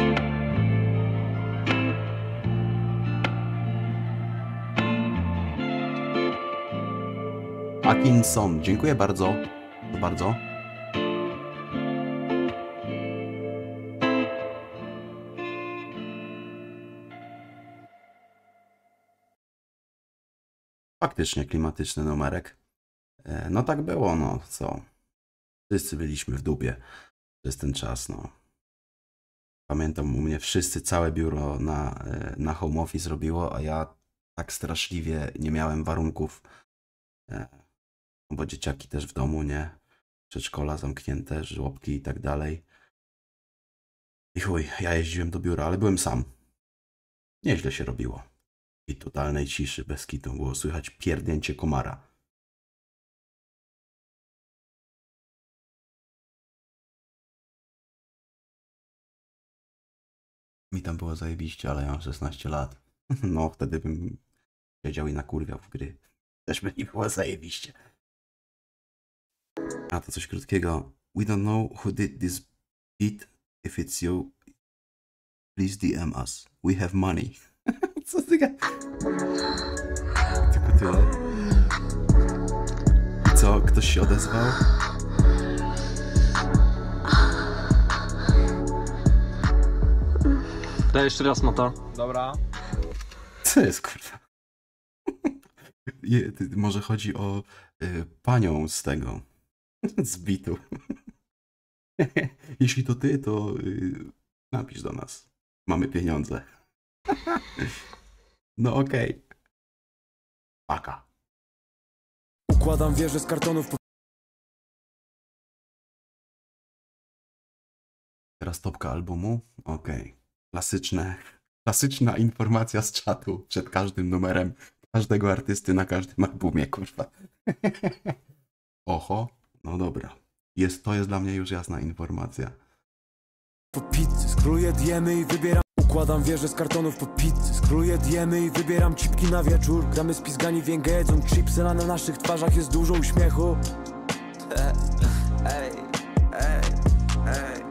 Atkinson, dziękuję bardzo. To bardzo. Faktycznie klimatyczny numerek. No tak było, no co. Wszyscy byliśmy w dupie przez ten czas, no. Pamiętam, u mnie wszyscy, całe biuro na, na home office robiło, a ja tak straszliwie nie miałem warunków. Bo dzieciaki też w domu, nie? Przedszkola zamknięte, żłobki i tak dalej. I chuj, ja jeździłem do biura, ale byłem sam. Nieźle się robiło. I totalnej ciszy, bez kitu, było słychać pierdnięcie komara. Mi tam było zajebiście, ale ja mam szesnaście lat. No, wtedy bym siedział i nakurwiał w gry. Też by nie było zajebiście. A to coś krótkiego. We don't know who did this beat. If it's you, please D M us. We have money. Co ty gadasz? Tylko tyle. Co? Ktoś się odezwał? Daj jeszcze raz, Mata. Dobra. Co jest, kurwa? Je, ty, może chodzi o y, panią z tego, z bitu. Jeśli to ty, to y, napisz do nas. Mamy pieniądze. No okej. Okay. Paka. Układam wieżę z kartonów. Teraz topka albumu. Okej. Okay. Klasyczne, klasyczna informacja z czatu przed każdym numerem każdego artysty na każdym albumie, kurwa. Oho, no dobra. Jest, to jest dla mnie już jasna informacja. Po pizzy skróluję diemy i wybieram. Układam wieżę z kartonów po pizzy. Skróluję diemy i wybieram cipki na wieczór. Gramy spizgani węgę, jedzą chipsy, a na naszych twarzach jest dużo uśmiechu. Ej, ej, ej.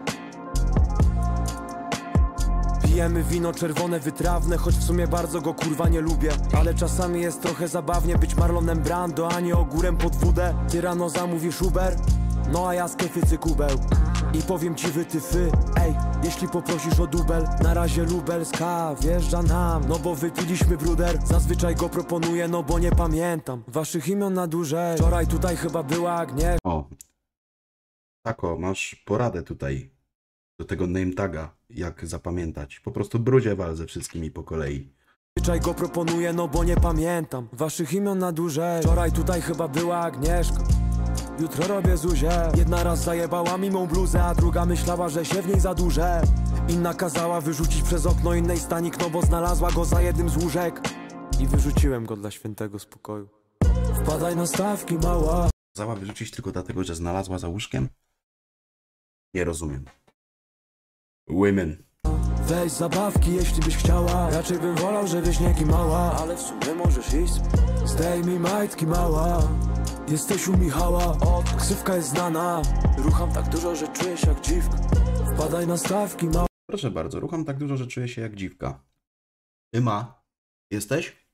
Pijemy wino czerwone, wytrawne, choć w sumie bardzo go kurwa nie lubię. Ale czasami jest trochę zabawnie być Marlonem Brando, a nie ogórem pod wódę. Ty rano zamówisz Uber, no a ja z kefycy kubeł. I powiem ci wytyfy, ej, jeśli poprosisz o dubel. Na razie lubelska wjeżdża nam, no bo wypiliśmy bruder. Zazwyczaj go proponuję, no bo nie pamiętam waszych imion na dłużej. Wczoraj tutaj chyba była Agnieszka. O, tako, masz poradę tutaj do tego name taga, jak zapamiętać. Po prostu brudzie wal ze wszystkimi po kolei. Zazwyczaj go proponuję, no bo nie pamiętam waszych imion na dłużej. Wczoraj tutaj chyba była Agnieszka, jutro robię Zuzię. Jedna raz zajebała mi mą bluzę, a druga myślała, że się w niej zadurzę. Inna kazała wyrzucić przez okno innej stanik, no bo znalazła go za jednym z łóżek. I wyrzuciłem go dla świętego spokoju. Wpadaj na stawki, mała. Kazała wyrzucić tylko dlatego, że znalazła za łóżkiem? Nie rozumiem. Women. Weź zabawki, jeśli byś chciała. Raczej bym wolał, żebyś nie kimała, ale w sumie możesz iść. Zdejmij majtki, mała. Jesteś u Michała, ksywka jest znana. Rucham tak dużo, że czuję się jak dziwka. Wpadaj na stawki, mała. Proszę bardzo, rucham tak dużo, że czuję się jak dziwka. Ima, jesteś?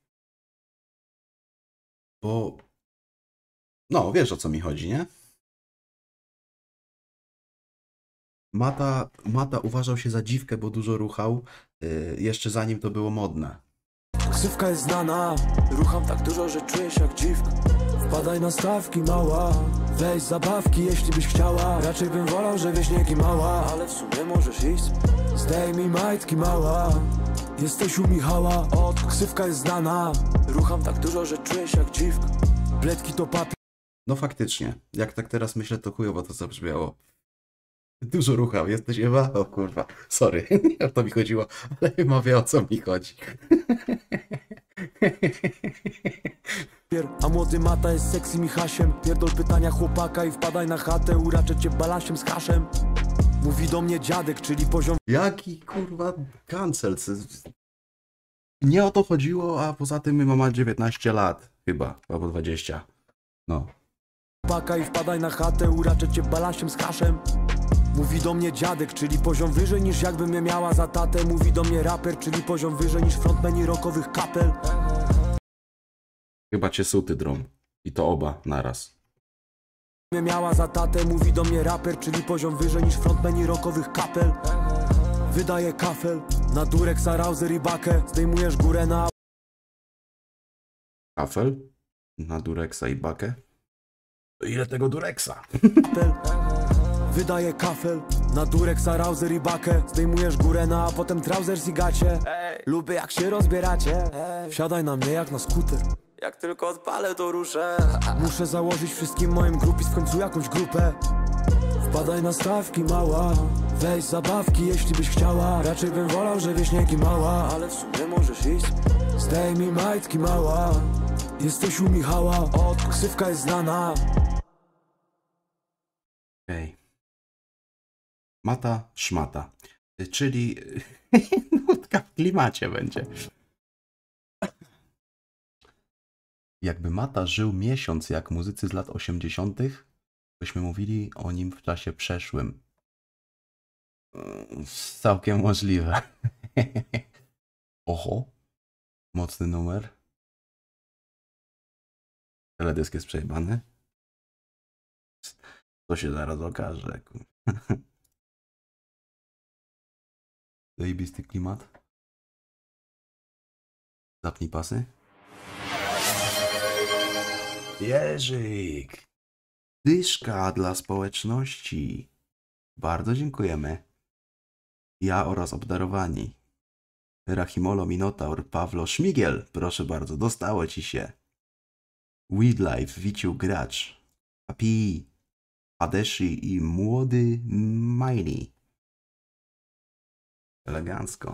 Bo... No, wiesz o co mi chodzi, nie? Mata, Mata uważał się za dziwkę, bo dużo ruchał, yy, jeszcze zanim to było modne. Ksywka jest znana. Rucham tak dużo, że czuję się jak dziwka. Wpadaj na stawki, mała. Weź zabawki, jeśli byś chciała. Raczej bym wolał, żebyś nie kimała, ale w sumie możesz iść. Zdejmij majtki, mała. Jesteś u Michała, ksywka jest znana. Rucham tak dużo, że czuję się jak dziwka. Bledki to papier. No faktycznie, jak tak teraz myślę, to chujowo to zabrzmiało. Dużo ruchał, jesteś Ewa? O kurwa, sorry, nie o to mi chodziło, ale chyba wie o co mi chodzi. A młody Mata jest sexy Michasiem. Pierdol pytania chłopaka i wpadaj na chatę. Uraczę cię balasiem z haszem. Mówi do mnie dziadek, czyli poziom. Jaki kurwa cancel. Nie o to chodziło, a poza tym my mamy dziewiętnaście lat chyba, albo dwadzieścia. No. Chłopaka i wpadaj na chatę. Uraczę cię balasiem z haszem. Mówi do mnie dziadek, czyli poziom wyżej niż jakby mnie miała za tatę. Mówi do mnie raper, czyli poziom wyżej niż frontmeni rockowych kapel. Chyba cię suty drą. I to oba naraz. Mnie miała za tatę. Mówi do mnie raper, czyli poziom wyżej niż frontmeni rockowych kapel. Wydaje kafel na durek, Sarauzer i bakę. Zdejmujesz górę na... Kafel? Na Durexa i bakę? To ile tego Durexa? apel. Wydaje kafel na durek, Sarauzer i bakę. Zdejmujesz górę na, a potem trousers i gacie. Lubię jak się rozbieracie. Wsiadaj na mnie jak na skuter. Jak tylko odpalę, to ruszę. Muszę założyć wszystkim moim grupis w końcu jakąś grupę. Wpadaj na stawki, mała. Weź zabawki, jeśli byś chciała. Raczej bym wolał, żebyś nie kimała, ale w sumie możesz iść. Zdejmij majtki, mała. Jesteś u Michała, ksywka jest znana. Okej. Okay. Mata, szmata. Czyli nutka w klimacie będzie. Jakby Mata żył miesiąc jak muzycy z lat osiemdziesiątych, byśmy mówili o nim w czasie przeszłym. Całkiem możliwe. Oho. Mocny numer. Teledysk jest przejebany. To się zaraz okaże. Zajebisty klimat. Zapnij pasy. Jerzyk. Dyszka dla społeczności. Bardzo dziękujemy. Ja oraz obdarowani. Rachimolo Minotaur, Pawlo Szmigiel. Proszę bardzo, dostało ci się. Weedlife, Wiciu Gracz. Papi. Adeshi i młody Majni. Elegancko.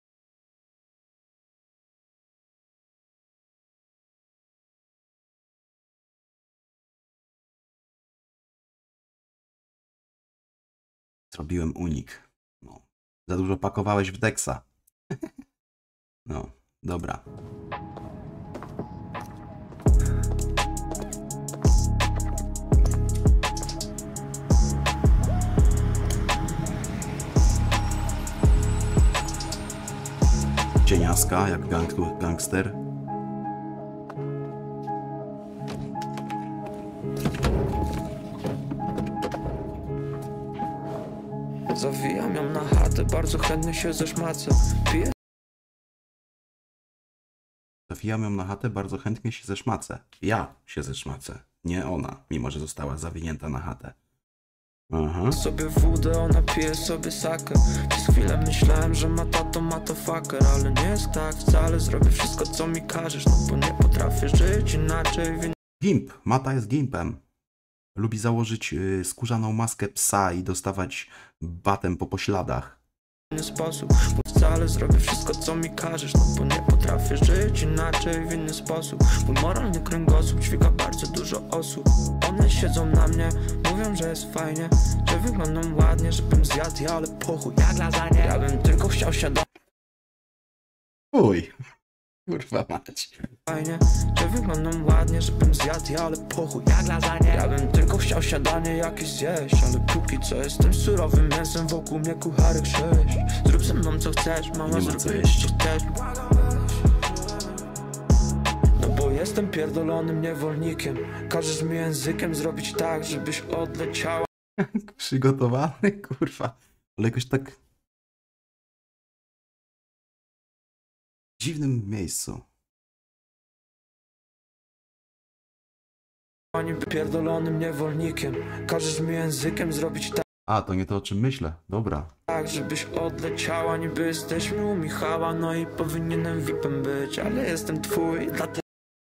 Zrobiłem unik. No. Za dużo pakowałeś w Dexa. No, dobra. Cieniaska, jak gang, gangster. Zawijam ją na chatę, bardzo chętnie się zeszmacę. Piję. Zawijam ją na chatę, bardzo chętnie się zeszmacę. Ja się zeszmacę, nie ona, mimo że została zawinięta na chatę. Aha. Sobie wódę, ona pije sobie sakę. Przez chwilę myślałem, że ma tato, ma to fucker, ale nie jest tak wcale. Zrobię wszystko, co mi każesz, no bo nie potrafię żyć inaczej. Gimp, Mata jest gimpem. Lubi założyć y, skórzaną maskę psa i dostawać batem po pośladach. inny sposób. Bo wcale zrobię wszystko, co mi każesz, no bo nie potrafię żyć inaczej w inny sposób. Mój moralny kręgosłup dźwiga bardzo dużo osób. One siedzą na mnie, mówią, że jest fajnie, że wyglądam ładnie, żebym zjadł je, ale pochuj, jak lasagne. Ja bym tylko chciał siadać. Uj, kurwa mać. Fajnie, że wyglądam ładnie, żebym zjadł je, ale pochuj, jak lasagne. Ja bym tylko chciał siadanie jakieś zjeść, ale póki co jestem surowym mięsem, wokół mnie kucharek sześć. Zrób ze mną co chcesz, mama, Nie ma co zrób jeść. co chcesz. No bo jestem pierdolonym niewolnikiem, każesz mi językiem zrobić tak, żebyś odleciała. Przygotowany, kurwa. Ale jakoś tak... w dziwnym miejscu. Niby pierdolonym niewolnikiem, każesz mi językiem zrobić tak. A, to nie to, o czym myślę. Dobra. Tak, żebyś odleciała, niby jesteśmy u Michała, no i powinienem V I P-em być, ale jestem twój, dlatego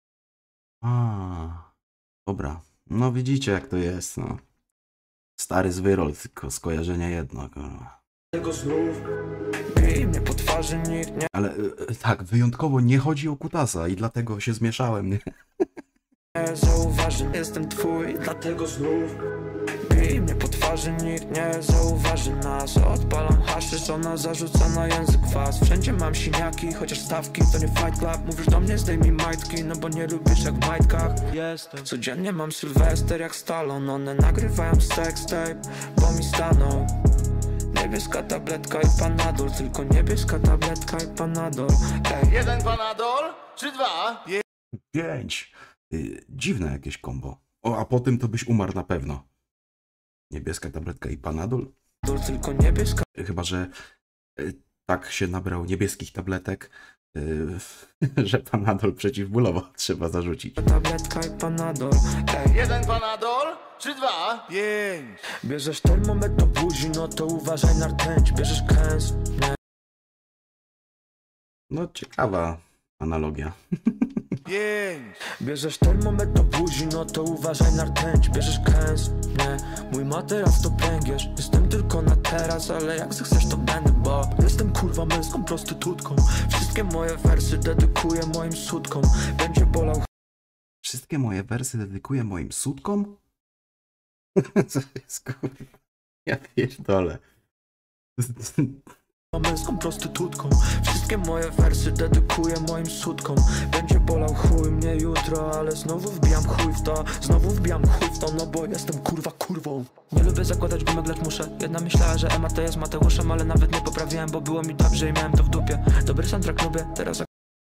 A, dobra. No widzicie, jak to jest, no. Stary zwyrol, tylko skojarzenie jedno, kurwa. znów bij mnie po twarzy, nikt nie Ale e, tak, wyjątkowo nie chodzi o kutasa i dlatego się zmieszałem, nie? zauważy, jestem twój, dlatego znów bij mnie po twarzy, nikt nie zauważy nas. Odpalam haszysz, ona zarzuca na język was. Wszędzie mam siniaki, chociaż stawki to nie fight club. Mówisz do mnie zdejmij majtki, no bo nie lubisz jak w majtkach. Jestem codziennie mam sylwester jak Stallone. One nagrywają sextape, bo mi staną. Niebieska tabletka i panadol, tylko niebieska tabletka i panadol. Ej. Jeden panadol, czy dwa? Pięć. Y, dziwne jakieś kombo. O, a po tym to byś umarł na pewno. Niebieska tabletka i panadol. Tylko niebieska Y, Chyba, że y, tak się nabrał niebieskich tabletek, y, że panadol przeciwbólowo trzeba zarzucić. tabletka i panadol. Ej. Jeden panadol, czy dwa? Pięć. Bierzesz termometr do buzi, no to uważaj na rtęć. Bierzesz kęs, nie. No, ciekawa analogia. Pięć. Bierzesz termometr do buzi, no to uważaj na rtęć. Bierzesz kęs, nie. Mój materac to pręgierz. Jestem tylko na teraz, ale jak zechcesz to będę, bo jestem kurwa męską prostytutką. Wszystkie moje wersy dedykuję moim sutkom. Będzie bolał Wszystkie moje wersy dedykuję moim sutkom? Co jest, kurwa? Ja pierdolę. męską prostytutką. Wszystkie moje wersy dedykuję moim sutkom. Będzie bolał chuj mnie jutro, ale znowu wbijam chuj w to. Znowu wbijam chuj w to, no bo jestem kurwa kurwą. Nie lubię zakładać gumek, lecz muszę. Jedna myślała, że M A T jest Mateuszem, ale nawet nie poprawiłem, bo było mi dobrze i miałem to w dupie. Dobry soundtrack lubię, teraz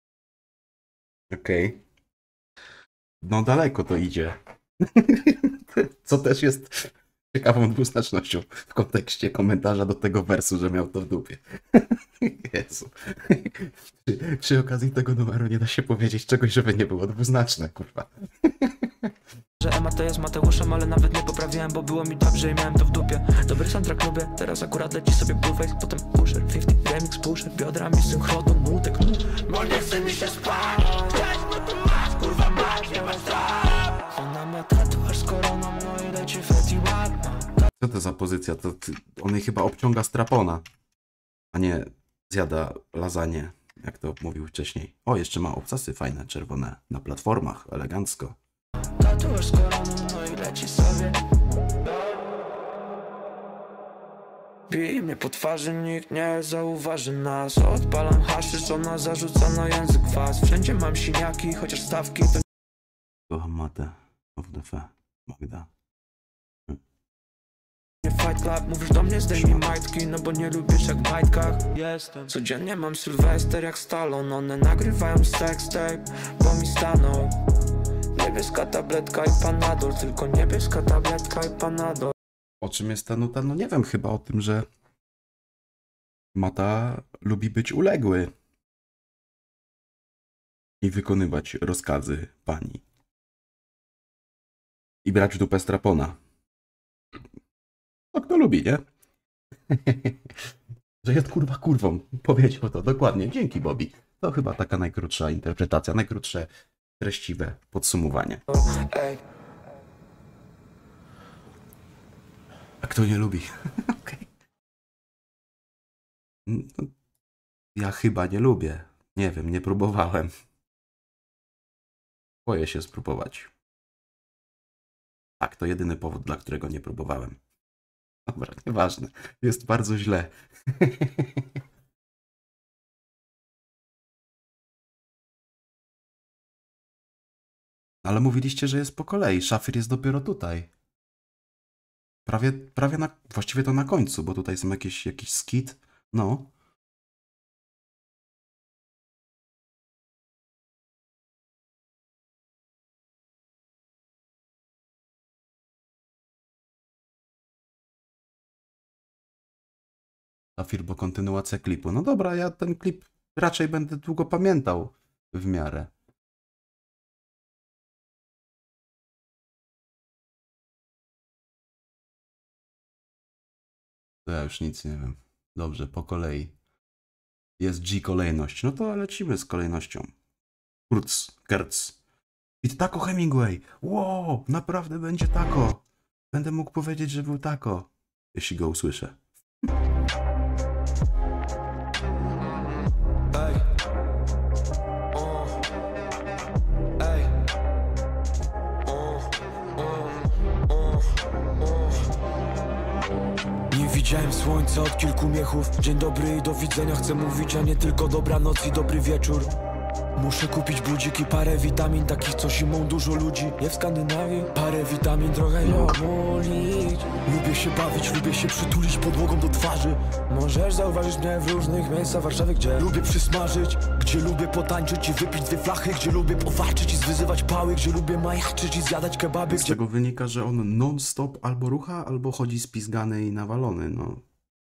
Okej. Okay. No daleko to idzie. Co też jest ciekawą dwuznacznością w kontekście komentarza do tego wersu, że miał to w dupie. Jezu. Przy, przy okazji tego numeru nie da się powiedzieć czegoś, żeby nie było dwuznaczne, kurwa. że M A T jest Mateuszem, ale nawet nie poprawiłem, bo było mi dobrze i miałem to w dupie. Dobry soundtrack lubię, teraz akurat leci sobie Blueface, potem Pusher, pięćdziesiąt remix Pusher, biodrami synchro do nutek. Bo nie chce mi się spać, kurwa mać, nie ma strach. Ona ma tatuaż z koroną, no i leci Fetty Wap. Co to za pozycja? To, ty, on jej chyba obciąga strapona, a nie zjada lasagne, jak to mówił wcześniej. O, jeszcze ma obcasy fajne, czerwone, na platformach, elegancko. Tatuaż z koroną, no i leci sobie. Bij mnie po twarzy, nikt nie zauważy nas. Odpalam haszysz, ona zarzuca na język was. Wszędzie mam siniaki, chociaż stawki to Kocham matę. Of the fe. Magda. nie fight club. Mówisz do mnie zdejmij majtki, no bo nie lubisz jak w majtkach. Jestem codziennie mam sylwester jak Stallone. One nagrywają sextape, bo mi staną. Niebieska tabletka i panadol, tylko niebieska tabletka i panadol. O czym jest ta nuta? No nie wiem, chyba o tym, że Mata lubi być uległy i wykonywać rozkazy pani. I brać w dupę strapona. No kto lubi, nie? Że jest kurwa kurwą. Powiedział to dokładnie. Dzięki, Bobby. To chyba taka najkrótsza interpretacja, najkrótsze treściwe podsumowanie. Ej. A kto nie lubi? Okay. No, ja chyba nie lubię. Nie wiem, nie próbowałem. Boję się spróbować. Tak, to jedyny powód, dla którego nie próbowałem. Dobra, nieważne. Jest bardzo źle. Ale mówiliście, że jest po kolei. Szafir jest dopiero tutaj. Prawie, prawie na... Właściwie to na końcu, bo tutaj są jakieś, jakiś skit. No. Szafir, bo kontynuacja klipu. No dobra, ja ten klip raczej będę długo pamiętał w miarę. To ja już nic nie wiem. Dobrze, po kolei. Jest G kolejność. No to lecimy z kolejnością. Kurz, Kurz. I to tako Hemingway. Wow, naprawdę będzie tako. Będę mógł powiedzieć, że był tako. Jeśli go usłyszę. Ej. O. Ej. O. O. O. O. Nie widziałem słońca od kilku miechów. Dzień dobry i do widzenia chcę mówić, a nie tylko dobranoc i dobry wieczór. Muszę kupić budzik i parę witamin, takich co zimą dużo ludzi. Nie w Skandynawii. Parę witamin, trochę ją mulić. Lubię się bawić, lubię się przytulić podłogą do twarzy. Możesz zauważyć mnie w różnych miejscach Warszawy, gdzie lubię przysmażyć, gdzie lubię potańczyć i wypić dwie flachy, gdzie lubię powalczyć i zwyzywać pały, gdzie lubię majaczyć i zjadać kebaby. Z tego wynika, że on non-stop albo rucha, albo chodzi spizgany i nawalony, no.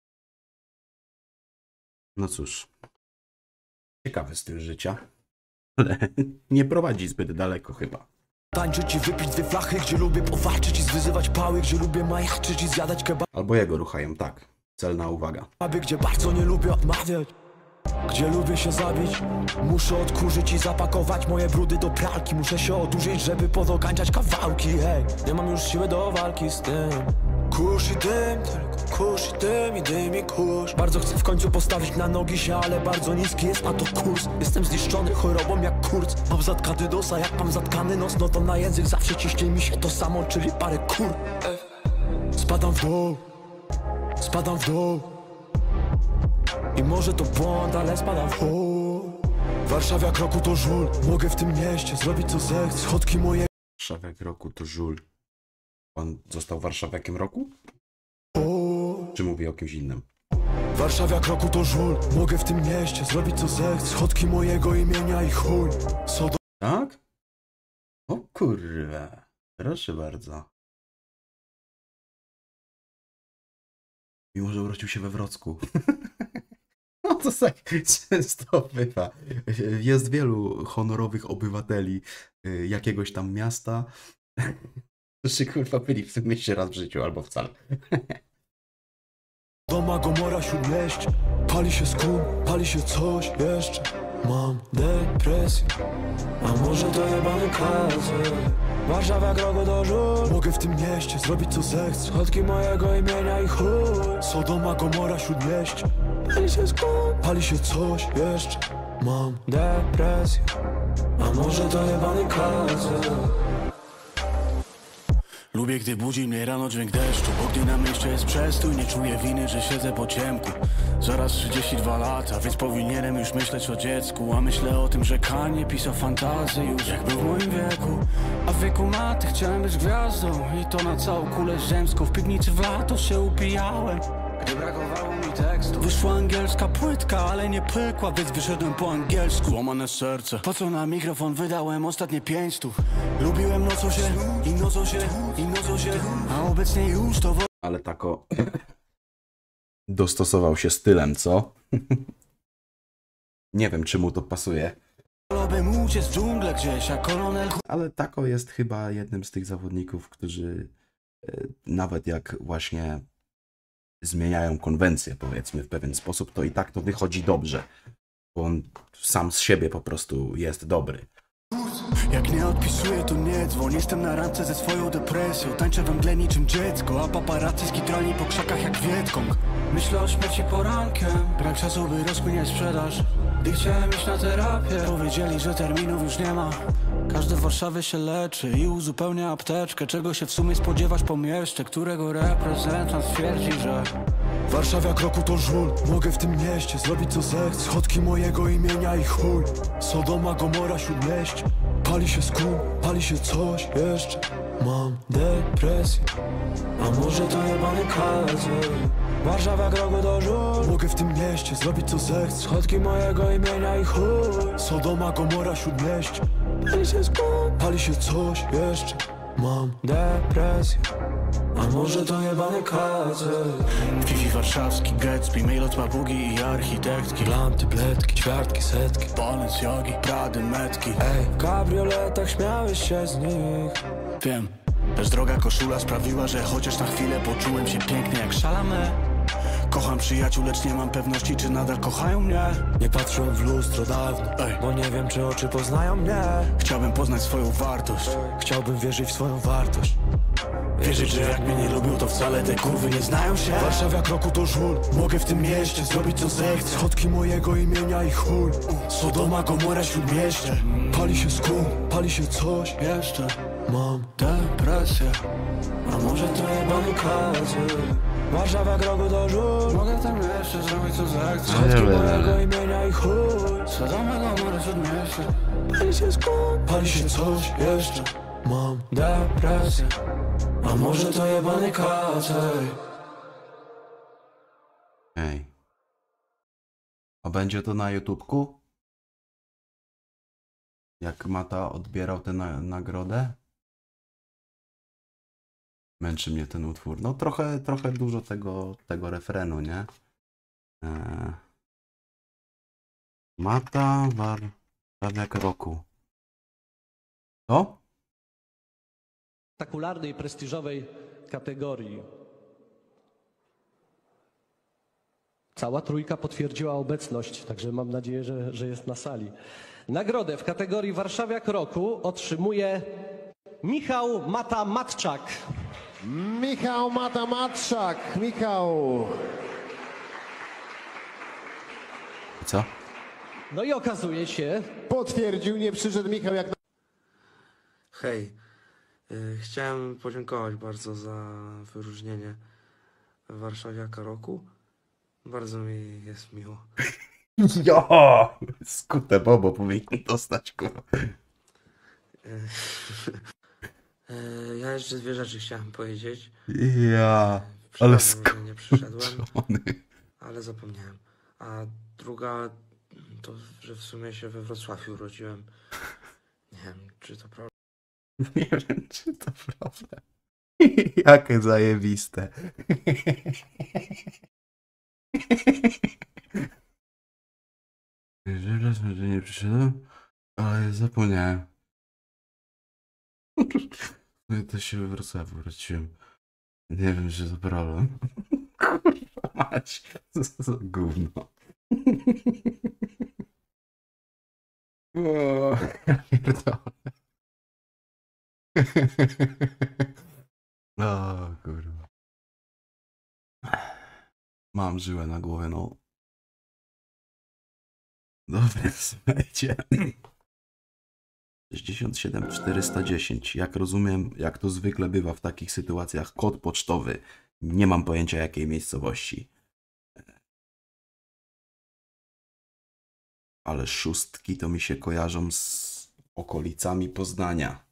No cóż. Ciekawy styl życia. Ale nie prowadzi zbyt daleko chyba. Tańczyć i wypić dwie flachy, gdzie lubię powalczyć i zwyzywać pały, gdzie lubię majaczyć i zjadać kebaby. Albo jego ruchają, tak. Celna uwaga. Gdzie bardzo nie lubię odmawiać, gdzie lubię się zabić. Muszę odkurzyć i zapakować moje brudy do pralki. Muszę się odurzyć, żeby podokańczać kawałki. Hej, nie mam już siły do walki z tym. Kurz i dym, tylko kurz i dym i dym i kurz. Bardzo chcę w końcu postawić na nogi się, ale bardzo niski jest na to kurs. Jestem zniszczony chorobą jak kurc. Mam zatkany nos, a jak mam zatkany nos, no to na język zawsze ciśnie mi się to samo, czyli parę kur. Spadam w dół, spadam w dół. I może to błąd, ale spadam w dół. Warszawiak roku to żul. Mogę w tym mieście zrobić co zechcę. Schodki moje. Warszawiak roku to żul. On został warszawiakiem roku? Czy mówi o kimś innym? Warszawiak roku to żul. Mogę w tym mieście zrobić co zechcę. Schodki mojego imienia i chuj. So do... Tak? O kurwa. Proszę bardzo. Mimo, że urodził się we Wrocku. No to tak często bywa. Jest wielu honorowych obywateli jakiegoś tam miasta, którzy kurwa byli w tym mieście raz w życiu, albo wcale. Doma Gomora, Śródmieście. Pali się skun, pali się coś jeszcze. Mam depresję, a może to jebany kazy. Warszawa kroku do żul. Mogę w tym mieście zrobić co zechcę. Schodki mojego imienia i chuj. Sodoma, Gomora, Śródmieście. Pali się skun, pali się coś jeszcze. Mam depresję, a może to jebany kazy. Lubię, gdy budzi mnie rano dźwięk deszczu, bo gdy na mieście jest przestój, nie czuję winy, że siedzę po ciemku. Zaraz trzydzieści dwa lata, więc powinienem już myśleć o dziecku. A myślę o tym, że Kanye pisał fantazy już jak był w moim wieku. A w wieku maty chciałem być gwiazdą i to na całą kulę ziemską. W piwnicy w lato się upijałem, gdy brakowało mi tekstu. Wyszła angielska płytka, ale nie pykła, więc wyszedłem po angielsku. Złamane serce, po co na mikrofon wydałem ostatnie pięć stów. Lubiłem nocą się i nocą się i nocą się, a obecnie już to... Ale tako dostosował się stylem, co? Nie wiem, czy mu to pasuje. Wolałbym uciec w dżunglę gdzieś, jak kolonel... Ale tako jest chyba jednym z tych zawodników, którzy e, nawet jak właśnie zmieniają konwencję, powiedzmy, w pewien sposób, to i tak to wychodzi dobrze. Bo on sam z siebie po prostu jest dobry. Jak nie odpisuję, to nie dzwoń. Jestem na randce ze swoją depresją. Tańczę we mgle niczym dziecko, a paparazzi skitrani po krzakach jak Wietkong. Myślę o śmierci porankiem. Brak czasu, by rozkminiać sprzedaż. Gdy chciałem iść na terapię, powiedzieli, że terminów już nie ma. Każdy w Warszawie się leczy i uzupełnia apteczkę. Czego się w sumie spodziewasz po mieście, którego reprezentant twierdzi, że Warszawiak roku to żul. Mogę w tym mieście zrobić co zechcę. Schodki mojego imienia i chuj. Sodoma, Gomora, Śródmieście. Pali się skór, pali się coś jeszcze. Mam depresję, a może to jebany kazy. Warszawiak roku to żul. Mogę w tym mieście zrobić co zechcę. Schodki mojego imienia i chuj. Sodoma, Gomora, Śródmieście. Pali się skór, pali się coś jeszcze. Mam depresję, a może to jebany kazy. Fifi warszawski, Gatsby, mail od babugi i architektki. Lampy, bledki, ćwiartki, setki. Balenciagi, Prady, metki. Ej, w kabrioletach śmiałeś się z nich. Wiem, lecz droga koszula sprawiła, że chociaż na chwilę poczułem się pięknie jak Chalamet. Kocham przyjaciół, lecz nie mam pewności, czy nadal kochają mnie. Nie patrzyłem w lustro dawno, Ej. bo nie wiem, czy oczy poznają mnie. Chciałbym poznać swoją wartość. Chciałbym wierzyć w swoją wartość. Wierzyć, że jak mnie nie lubią, to wcale te kurwy nie znają się. Warszawiak roku to żul. Mogę w tym mieście zrobić co zechcę. Schodki mojego imienia i chuj. Sodoma, Gomora, Śródmieście. Pali się skór, pali się coś Jeszcze mam. depresję. A może to jebany kazy. Warszawiak roku to żul. Mogę tam jeszcze zrobić co zechcę. Schodki mojego imienia i chuj. Sodoma, Gomora, Śródmieście. Pali się skór, pali się coś jeszcze. Mam depresję, a może to jebany kazy. Ej. A będzie to na YouTubku? Jak Mata odbierał tę na nagrodę? Męczy mnie ten utwór. No trochę, trochę dużo tego, tego refrenu, nie? Eee. Mata Warszawiak roku. To? spektakularnej, prestiżowej kategorii. Cała trójka potwierdziła obecność, także mam nadzieję, że, że jest na sali. Nagrodę w kategorii Warszawiak roku otrzymuje Michał Mata-Matczak. Michał Mata-Matczak. Michał. I co? No i okazuje się... Potwierdził, nie przyszedł Michał jak... Hej, y, chciałem podziękować bardzo za wyróżnienie Warszawiaka roku. Bardzo mi jest miło. Jo! Skute Bobo powinien dostać, kurwa. Y, y, ja jeszcze dwie rzeczy chciałem powiedzieć. Ja, ale Przepraszam, że nie przyszedłem, skończony. ale zapomniałem. A druga to, że w sumie się we Wrocławiu urodziłem. Nie wiem, czy to prawda. Nie wiem, czy to prawda. Jakie zajebiste. Przepraszam, że nie przyszedłem, ale zapomniałem. Ja też się we Wrocławiu urodziłem. Nie wiem, czy to problem. Kurwa mać, co za gówno. O, ja pierdolę. O kurwa. Mam żyłę na głowie, no. Dobra, słuchajcie. sześćdziesiąt siedem czterysta dziesięć. Jak rozumiem, jak to zwykle bywa w takich sytuacjach, kod pocztowy. Nie mam pojęcia jakiej miejscowości. Ale szóstki to mi się kojarzą z okolicami Poznania.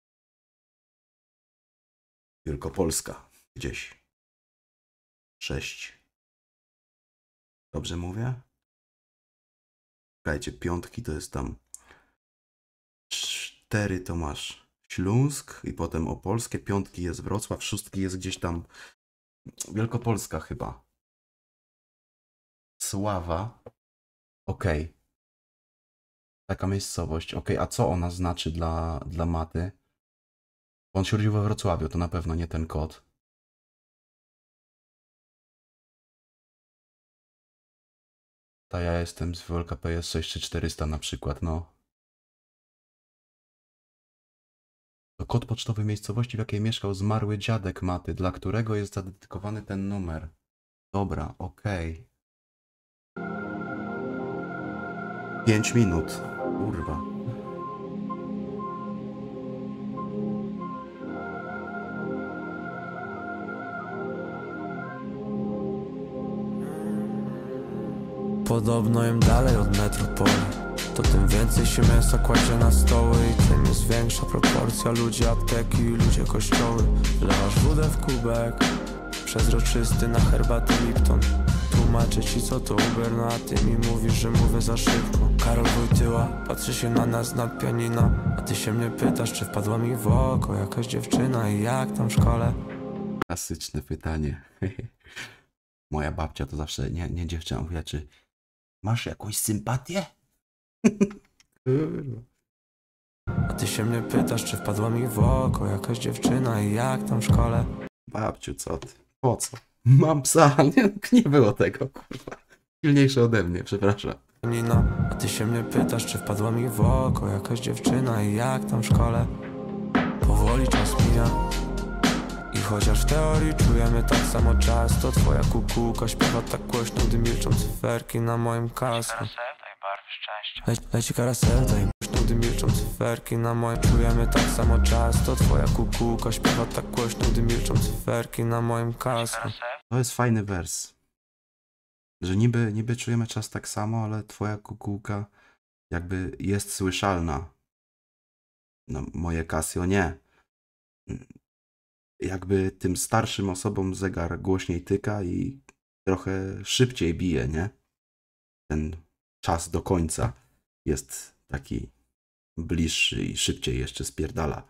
Wielkopolska. Gdzieś. Sześć. Dobrze mówię? Słuchajcie, piątki to jest tam cztery to masz Śląsk i potem Opolskie, piątki jest Wrocław, szóstki jest gdzieś tam Wielkopolska chyba. Sława. Okej. Okay. Taka miejscowość. Okej, okay. A co ona znaczy dla, dla Maty? On się urodził we Wrocławiu, to na pewno nie ten kod. Ta ja jestem z W L K P S sześć trzy czterysta na przykład, no. To kod pocztowy miejscowości, w jakiej mieszkał zmarły dziadek Maty, dla którego jest zadedykowany ten numer. Dobra, okej. Pięć minut. Kurwa. Podobno im dalej od metropolii, to tym więcej się mięsa kładzie na stoły i tym jest większa proporcja ludzi apteki i ludzie kościoły. Lewasz wodę w kubek, przezroczysty na herbatę Lipton. Tłumaczę ci co to Uber, no a ty mi mówisz, że mówię za szybko. Karol Wojtyła patrzy się na nas nad pianino, a ty się mnie pytasz, czy wpadła mi w oko jakaś dziewczyna i jak tam w szkole. Klasyczne pytanie. Moja babcia to zawsze, nie, nie dziewczyna, mówiła, czy masz jakąś sympatię? Kurwa. A ty się mnie pytasz, czy wpadła mi w oko jakaś dziewczyna i jak tam w szkole. Babciu, co ty? Po co? Mam psa, nie, nie było tego, kurwa. Silniejsze ode mnie, przepraszam. Nina, a ty się mnie pytasz, czy wpadła mi w oko jakaś dziewczyna i jak tam w szkole. Powoli czas mija i chociaż w teorii czujemy tak samo czas, to twoja kukułka śpiewa tak głośno, gdy milczą cyferki na moim kasku. Leci, leci karaselta i głośno, gdy milczą cyferki na moim. Czujemy tak samo czas, to twoja kukułka śpiewa tak głośno, gdy milczą cyferki na moim kasku. To jest fajny wers. Że niby, niby czujemy czas tak samo, ale twoja kukułka jakby jest słyszalna. No moje Casio nie. Jakby tym starszym osobom zegar głośniej tyka i trochę szybciej bije, nie? Ten czas do końca jest taki bliższy i szybciej jeszcze spierdala.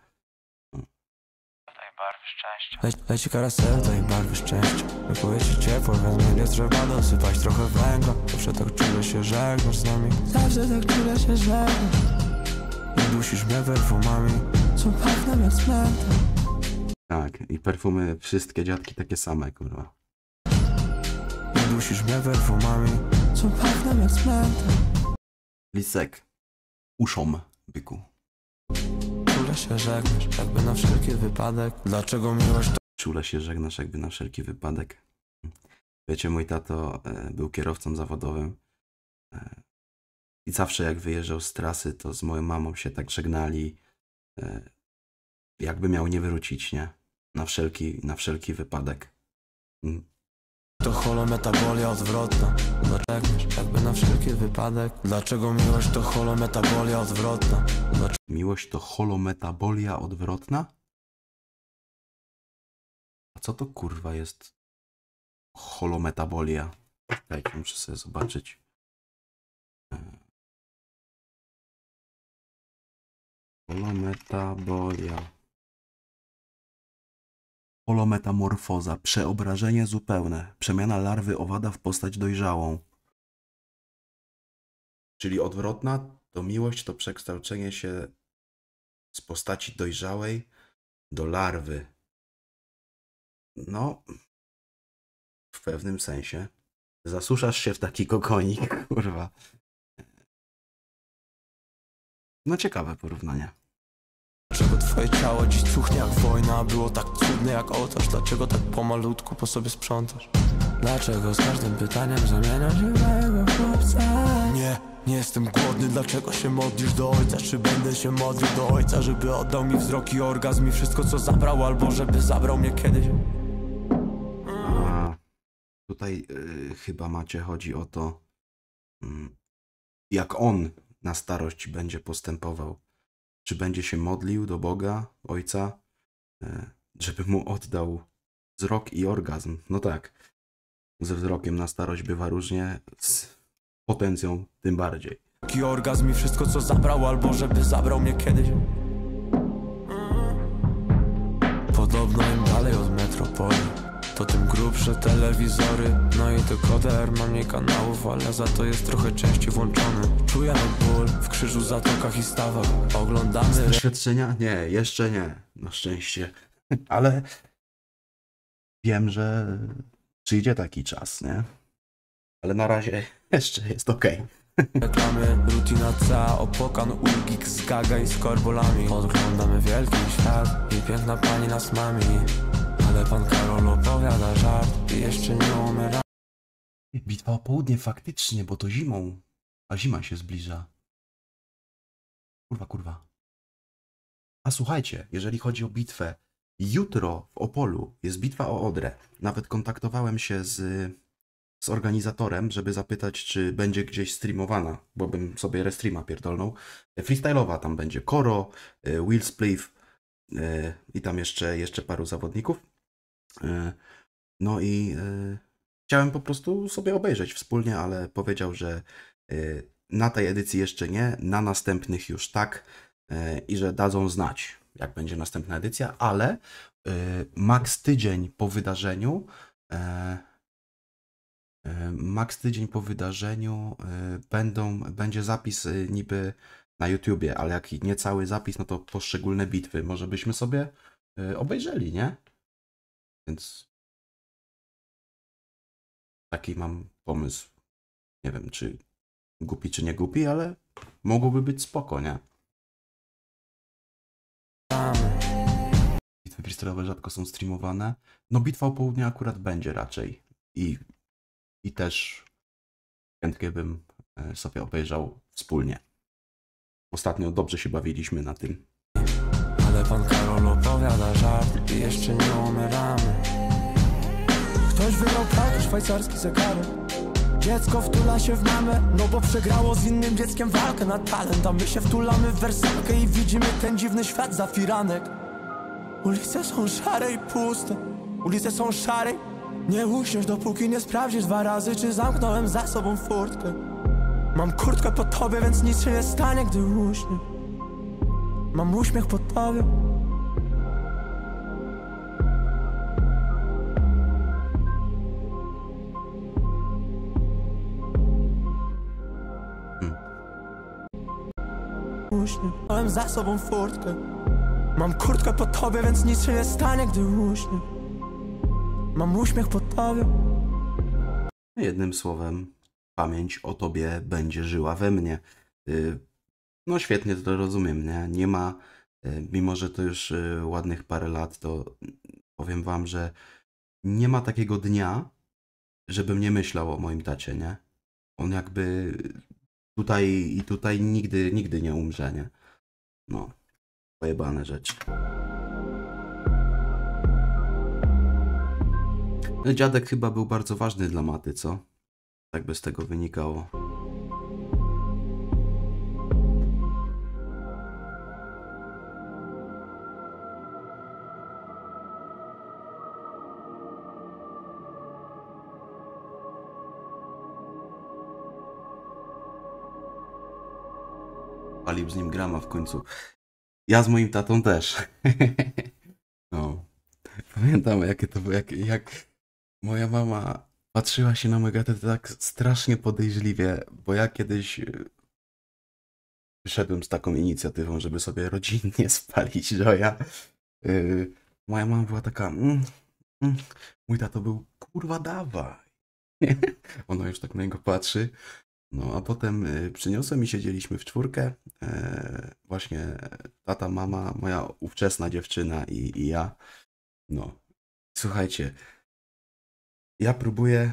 Leci, leci karaselta i barwy szczęścia. Wypływie ci ciepło, wezmę nie trzeba dosypać trochę węgla. Zawsze tak czule się żegnasz z nami. Zawsze tak czule się żegnasz. Nie dusisz mnie perfumami, co pachną jak smęta. Tak, i perfumy wszystkie dziadki takie same, kurwa. Nie dusisz mnie perfumami, co pachną jak smęta. Lisek. Uszom, byku. Czule się żegnasz, jakby na wszelki wypadek. Dlaczego miłość to... Czule się żegnasz jakby na wszelki wypadek. Wiecie, mój tato e, był kierowcą zawodowym. E, I zawsze jak wyjeżdżał z trasy, to z moją mamą się tak żegnali. E, jakby miał nie wrócić, nie? Na wszelki, na wszelki wypadek. Mm. To holometabolia odwrotna. Dlaczego? Jakby na wszelki wypadek. Dlaczego miłość to holometabolia odwrotna? Dlaczego? Miłość to holometabolia odwrotna? A co to kurwa jest holometabolia? Tak, muszę sobie zobaczyć. Holometabolia. Holometamorfoza. Przeobrażenie zupełne. Przemiana larwy owada w postać dojrzałą. Czyli odwrotna to miłość to przekształcenie się z postaci dojrzałej do larwy. No, w pewnym sensie. Zasuszasz się w taki kokonik, kurwa. No ciekawe porównanie. Dlaczego twoje ciało dziś cuchnie jak wojna, a było tak cudne jak ołtarz? Dlaczego tak pomalutku po sobie sprzątasz? Dlaczego z każdym pytaniem zamieniasz się w mojego chłopca? Nie, nie jestem głodny, dlaczego się modlisz do ojca? Czy będę się modlił do ojca, żeby oddał mi wzrok i orgazm i wszystko co zabrał, albo żeby zabrał mnie kiedyś? A, tutaj y, chyba macie chodzi o to, y, jak on na starość będzie postępował. Czy będzie się modlił do Boga, Ojca, żeby mu oddał wzrok i orgazm? No tak, ze wzrokiem na starość bywa różnie, z potencją tym bardziej. I orgazm i wszystko co zabrał, albo żeby zabrał mnie kiedyś. Podobno im dalej od metropolii, to tym grubsze telewizory. No i dekoder ma mniej kanałów, ale za to jest trochę częściej włączony. Czuję ból w krzyżu, zatokach i stawach. Oglądamy... Doświadczenia? Nie, jeszcze nie, na szczęście. Ale wiem, że przyjdzie taki czas, nie? Ale na razie jeszcze jest okej. Reklamy, rutina ca, opokan, ulgik z gaga i z korbolami. Odglądamy wielki świat i piękna pani nas mami. Ale pan Karol opowiada żart i jeszcze nie umiera. Bitwa o południe faktycznie, bo to zimą. A zima się zbliża. Kurwa, kurwa. A słuchajcie, jeżeli chodzi o bitwę, jutro w Opolu jest bitwa o Odrę. Nawet kontaktowałem się z, z organizatorem, żeby zapytać, czy będzie gdzieś streamowana, bo bym sobie restreama pierdolnął. Freestyle'owa tam będzie Koro, Will Spliff i tam jeszcze, jeszcze paru zawodników. No i chciałem po prostu sobie obejrzeć wspólnie, ale powiedział, że na tej edycji jeszcze nie, na następnych już tak i że dadzą znać, jak będzie następna edycja, ale max tydzień po wydarzeniu max tydzień po wydarzeniu będą, będzie zapis niby na YouTubie, ale jak nie cały zapis, no to poszczególne bitwy może byśmy sobie obejrzeli, nie? Więc taki mam pomysł. Nie wiem, czy głupi, czy nie głupi, ale mogłoby być spoko, nie? Bitwy freestyle'owe rzadko są streamowane. No bitwa o południe akurat będzie raczej. I, i też chętnie bym sobie obejrzał wspólnie. Ostatnio dobrze się bawiliśmy na tym. Ale pan Karol opowiada żart i jeszcze nie umieramy. Ktoś wybrał tak szwajcarski zegarek. Dziecko wtula się w mamę, no bo przegrało z innym dzieckiem walkę na talent. A my się wtulamy w wersalkę i widzimy ten dziwny świat za firanek. Ulice są szare i puste, ulice są szare. Nie usiąść, dopóki nie sprawdzisz dwa razy, czy zamknąłem za sobą furtkę. Mam kurtkę po tobie, więc nic się nie stanie, gdy uśniesz. Mam uśmiech po tobie. Mam za sobą furtkę. Mam kurtkę po tobie, więc nic się nie stanie, gdy uśniesz. Mam uśmiech po tobie. Jednym słowem, pamięć o tobie będzie żyła we mnie. No świetnie to rozumiem, nie? Nie ma, mimo że to już ładnych parę lat, to powiem wam, że nie ma takiego dnia, żebym nie myślał o moim tacie, nie? On jakby tutaj i tutaj nigdy, nigdy nie umrze, nie? No, pojebane rzeczy. Dziadek chyba był bardzo ważny dla Maty, co? Tak by z tego wynikało. Palił z nim grama w końcu. Ja z moim tatą też. No. Pamiętam, jakie to było, jak, jak moja mama patrzyła się na mojego tatę tak strasznie podejrzliwie, bo ja kiedyś wyszedłem z taką inicjatywą, żeby sobie rodzinnie spalić joja. Yy, moja mama była taka, mm, mm. Mój tato był, kurwa dawaj. Ona już tak na niego patrzy. No a potem y, przyniosłem i siedzieliśmy w czwórkę. E, właśnie tata, mama, moja ówczesna dziewczyna i, i ja. No. Słuchajcie. Ja próbuję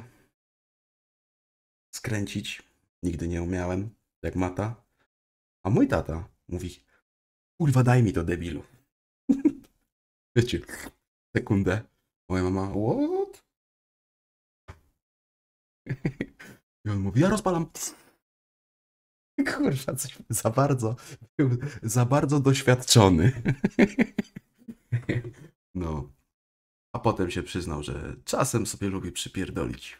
skręcić. Nigdy nie umiałem. Jak Mata. A mój tata mówi, kurwa daj mi to, debilu. Wiecie, sekundę. Moja mama, what? I on mówi, ja rozpalam. Kurwa, coś za bardzo, był za bardzo doświadczony. No. A potem się przyznał, że czasem sobie lubi przypierdolić.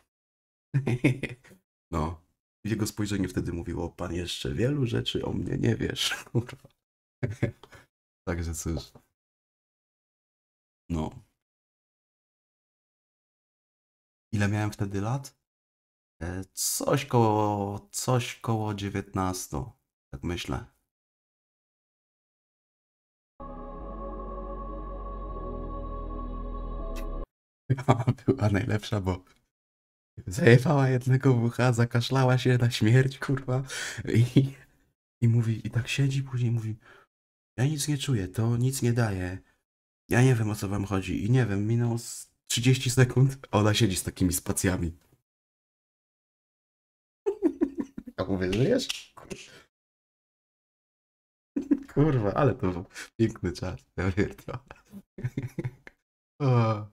No. Jego spojrzenie wtedy mówiło, pan jeszcze wielu rzeczy o mnie nie wiesz. Kurwa. Także cóż. No. Ile miałem wtedy lat? Coś koło, coś koło dziewiętnastu, tak myślę. Mama była najlepsza, bo zajebała jednego w ucha, zakaszlała się na śmierć, kurwa. I, i mówi, i tak siedzi, później mówi, ja nic nie czuję, to nic nie daje. Ja nie wiem, o co wam chodzi. I nie wiem, minęło trzydzieści sekund, a ona siedzi z takimi spacjami. Michał, żyjesz? Kurwa, ale to był piękny czas. Ja pierdolę. O.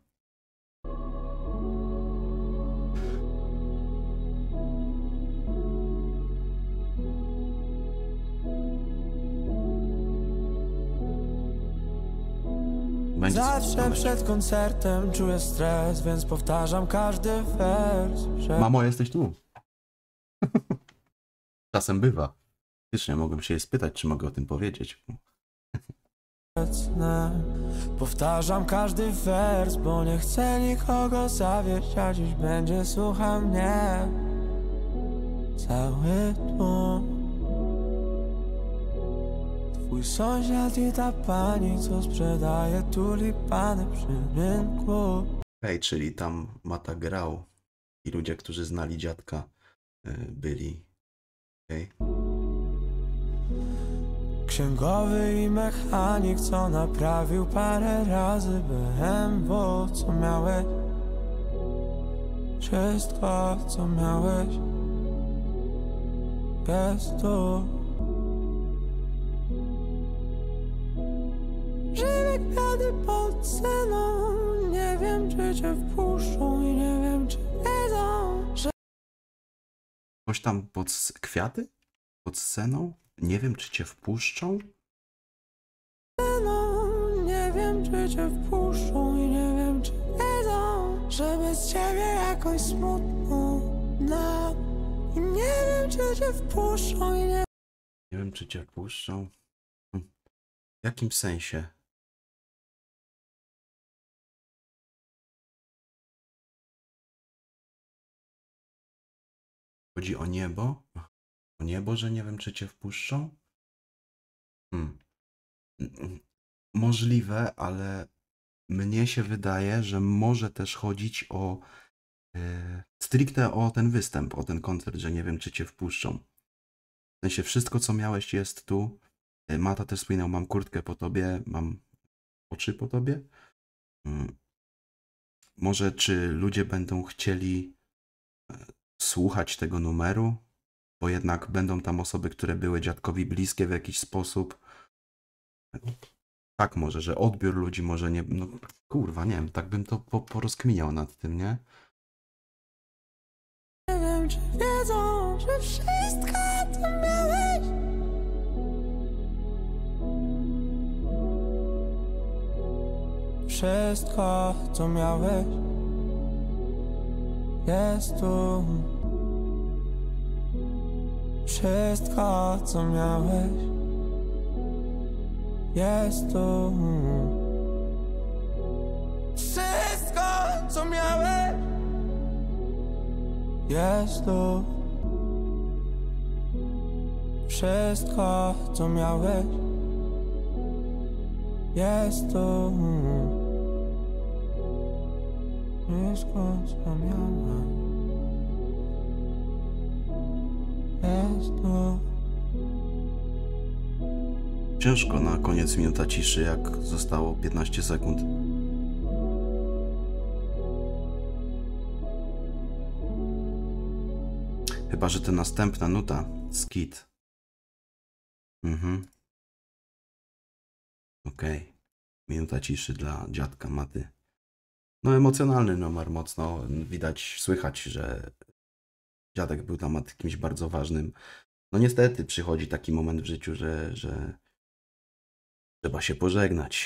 Będzie Zawsze przed koncertem czuję stres, więc powtarzam każdy wers. Że... Mamo, jesteś tu. Czasem bywa. Faktycznie mogłem się jej spytać, czy mogę o tym powiedzieć. Powtarzam każdy wers, bo nie chcę nikogo zawieść, a dziś będzie słuchał mnie cały tłum. Twój sąsiad i ta pani, co sprzedaje tulipany przy rynku. Hej, czyli tam Mata grał i ludzie, którzy znali dziadka, yy, byli. Hej. Księgowy i mechanik, co naprawił parę razy B M W, co miałeś. Wszystko, co miałeś, jest tu. Żywe kwiaty pod sceną, nie wiem, czy cię wpuszczą i nie wiem, czy wiedzą, że... Coś tam pod s- kwiaty? Pod sceną? Nie wiem, czy cię wpuszczą? Nie wiem, czy cię wpuszczą i nie wiem, czy wiedzą, że bez ciebie jakoś smutno nam. I nie wiem, czy cię wpuszczą i nie... Nie wiem, czy cię wpuszczą. Hm. W jakim sensie? Chodzi o niebo? O niebo, że nie wiem, czy cię wpuszczą? Hmm. Możliwe, ale mnie się wydaje, że może też chodzić o e, stricte o ten występ, o ten koncert, że nie wiem, czy cię wpuszczą. W sensie wszystko, co miałeś, jest tu. E, Mata też wspominał, mam kurtkę po tobie, mam oczy po tobie. Hmm. Może czy ludzie będą chcieli e, słuchać tego numeru, bo jednak będą tam osoby, które były dziadkowi bliskie w jakiś sposób. Tak może, że odbiór ludzi może nie... No kurwa, nie wiem, tak bym to po, porozkminiał nad tym, nie? Nie wiem, czy wiedzą, że wszystko, co miałeś, wszystko, co miałeś, jest tu. Wszystko, co miałeś, jest tu. Wszystko, co miałeś, jest tu. Wszystko, co miałeś, jest tu. Wszystko, co miałeś, jest tu. Ciężko na koniec minuta ciszy, jak zostało piętnaście sekund. Chyba że ta następna nuta, skit. Mhm. Okej. Okay. Minuta ciszy dla dziadka Maty. No emocjonalny numer, mocno widać, słychać, że dziadek był tam kimś bardzo ważnym. No niestety przychodzi taki moment w życiu, że, że trzeba się pożegnać.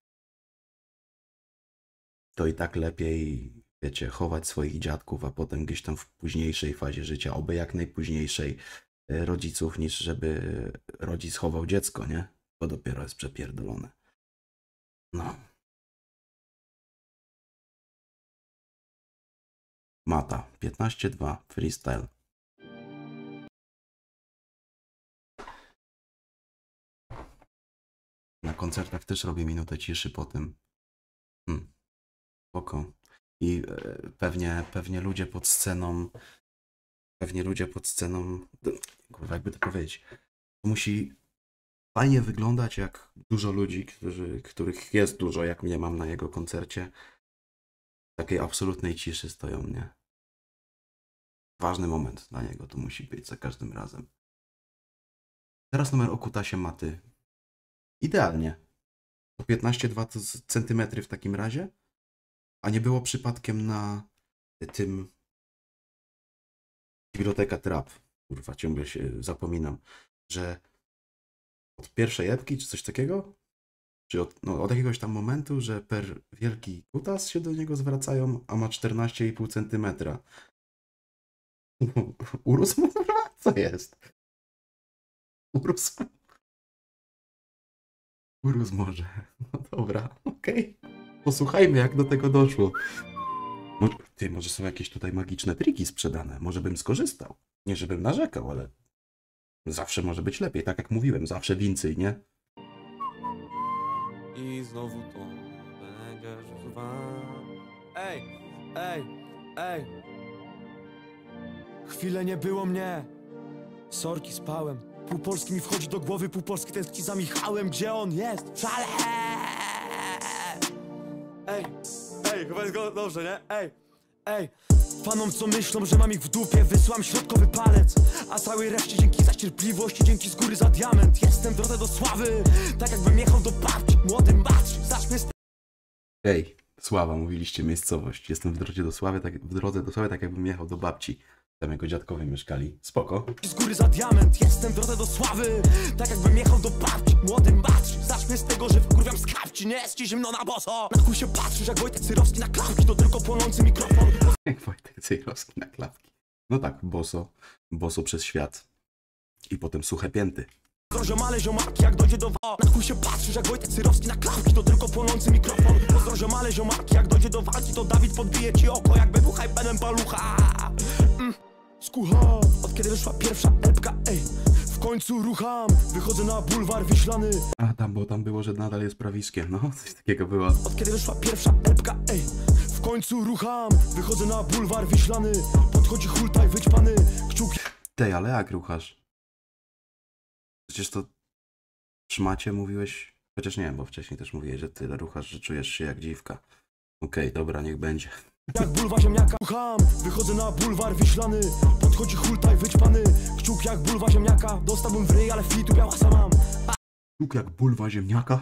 To i tak lepiej, wiecie, chować swoich dziadków, a potem gdzieś tam w późniejszej fazie życia, oby jak najpóźniejszej, rodziców, niż żeby rodzic chował dziecko, nie? To dopiero jest przepierdolone. No. Mata, piętnaście dwa, freestyle. Na koncertach też robię minutę ciszy po tym. Hmm. Spoko. I e, pewnie, pewnie ludzie pod sceną, pewnie ludzie pod sceną, kurwa, jakby to powiedzieć, to musi fajnie wyglądać, jak dużo ludzi, którzy, których jest dużo, jak mnie mam na jego koncercie, w takiej absolutnej ciszy stoją, nie? ważny moment dla niego to musi być za każdym razem. Teraz numer o kutasie maty. Idealnie. To piętnaście przecinek dwa centymetry w takim razie. A nie było przypadkiem na tym biblioteka Trap. Kurwa, ciągle się zapominam, że od pierwszej epki czy coś takiego, czy od, no, od jakiegoś tam momentu, że per wielki kutas się do niego zwracają, a ma czternaście przecinek pięć centymetra. Urósł? Co jest? Urósł? Urósł może. No dobra, okej. Okay. Posłuchajmy, jak do tego doszło. No, ty, może są jakieś tutaj magiczne triki sprzedane. Może bym skorzystał. Nie, żebym narzekał, ale zawsze może być lepiej. Tak jak mówiłem, zawsze więcej, nie? I znowu to będzie rzucowany. Ej, ej, ej. Chwilę nie było mnie. Sorki, spałem. Pół Polski mi wchodzi do głowy, pół Polski tęskni za Michałem. Gdzie on jest? W szale! Ej, ej, chyba jest go dobrze, nie? Ej, ej. Fanom co myślą, że mam ich w dupie, wysyłam środkowy palec. A całej reszcie dzięki za cierpliwość i dzięki z góry za diament. Jestem w drodze do sławy, tak jakbym jechał do babci. Młodym babci, zacznę z... Ej, Sława, mówiliście miejscowość. Jestem w drodze do sławy, tak, w drodze do sławy, tak jakbym jechał do babci. Tam jego dziadkowie mieszkali. Spoko. Z góry za diament, jestem w drodze do sławy, tak jakbym jechał do babci. Młodym babci, zacznę z tego, że wkurwiam z kapci. Nie jest ci zimno na boso. Na chuj się patrzysz jak Wojtek Cyrowski na klapki, to tylko płonący mikrofon. Jak Wojtek Cyrowski na klapki. No tak, boso, boso przez świat. I potem suche pięty. Ziomale, ziomaki, jak dojdzie do wa... Na chuj się patrzysz jak Wojtek Cyrowski na klapki, to tylko płonący mikrofon. Pozdro ziomale, ziomaki, jak dojdzie do walki, to Dawid podbije ci oko, jakby był hypenem palucha. Mm. Skucha, od kiedy wyszła pierwsza epka, ej, w końcu rucham, wychodzę na bulwar Wiślany. A tam, bo tam było, że nadal jest prawiskiem, no, coś takiego było. Od kiedy wyszła pierwsza epka, ej, w końcu rucham, wychodzę na bulwar Wiślany. Podchodzi hultaj wyćpany, kciuki. Tej, ale jak ruchasz? Przecież to szmacie mówiłeś, chociaż nie, bo wcześniej też mówiłeś, że tyle ruchasz, że czujesz się jak dziwka. Okej, okay, dobra, niech będzie. Jak bulwa ziemniaka, rucham, wychodzę na bulwar Wiślany. Podchodzi hultaj wyćpany, kciuk jak bulwa ziemniaka. Dostałbym w ryj, ale fitu białasa mam. Kciuk jak bulwa ziemniaka?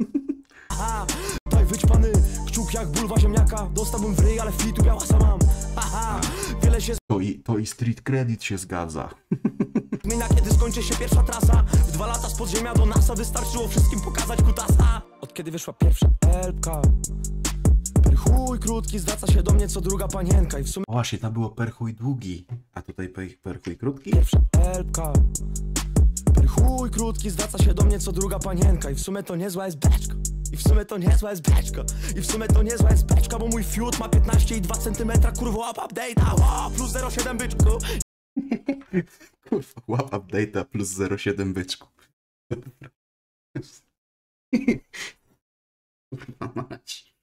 Aha, hultaj wyćpany, kciuk jak bulwa ziemniaka. Dostałbym w ryj, ale fitu białasa mam. Aha, wiele się... To i, to i street credit się zgadza. Zmienia, kiedy skończy się pierwsza trasa. W dwa lata z podziemia do NASA wystarczyło wszystkim pokazać kutasa. Od kiedy wyszła pierwsza elpka, perchuj krótki zwraca się do mnie co druga panienka. I w sumie... O, właśnie, tam było perchuj długi, a tutaj perchuj krótki? Pierwsza elpka, perchuj krótki zwraca się do mnie co druga panienka. I w sumie to niezła jest beczka. I w sumie to niezła jest beczka. I w sumie to niezła jest beczka, bo mój fiut ma piętnaście przecinek dwa centymetra. Kurwa, łap update'a, o, plus zero przecinek siedem byczku. Kurwa, łap update'a plus zero przecinek siedem byczku. Kurwa mać.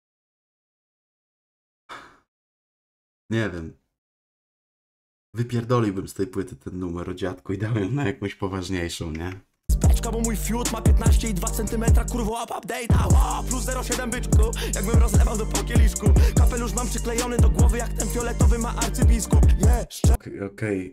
Nie wiem. Wypierdoliłbym z tej płyty ten numer o dziadku i dałem na jakąś poważniejszą, nie? Beczka, bo mój fiut ma piętnaście przecinek dwa centymetra. Kurwa, łap update'a, o, plus zero przecinek siedem byczku. Jakbym rozlewał do pokieliszku. Kapelusz mam przyklejony do głowy, jak ten fioletowy ma arcybiskup. Jeszcze. Okej, okej.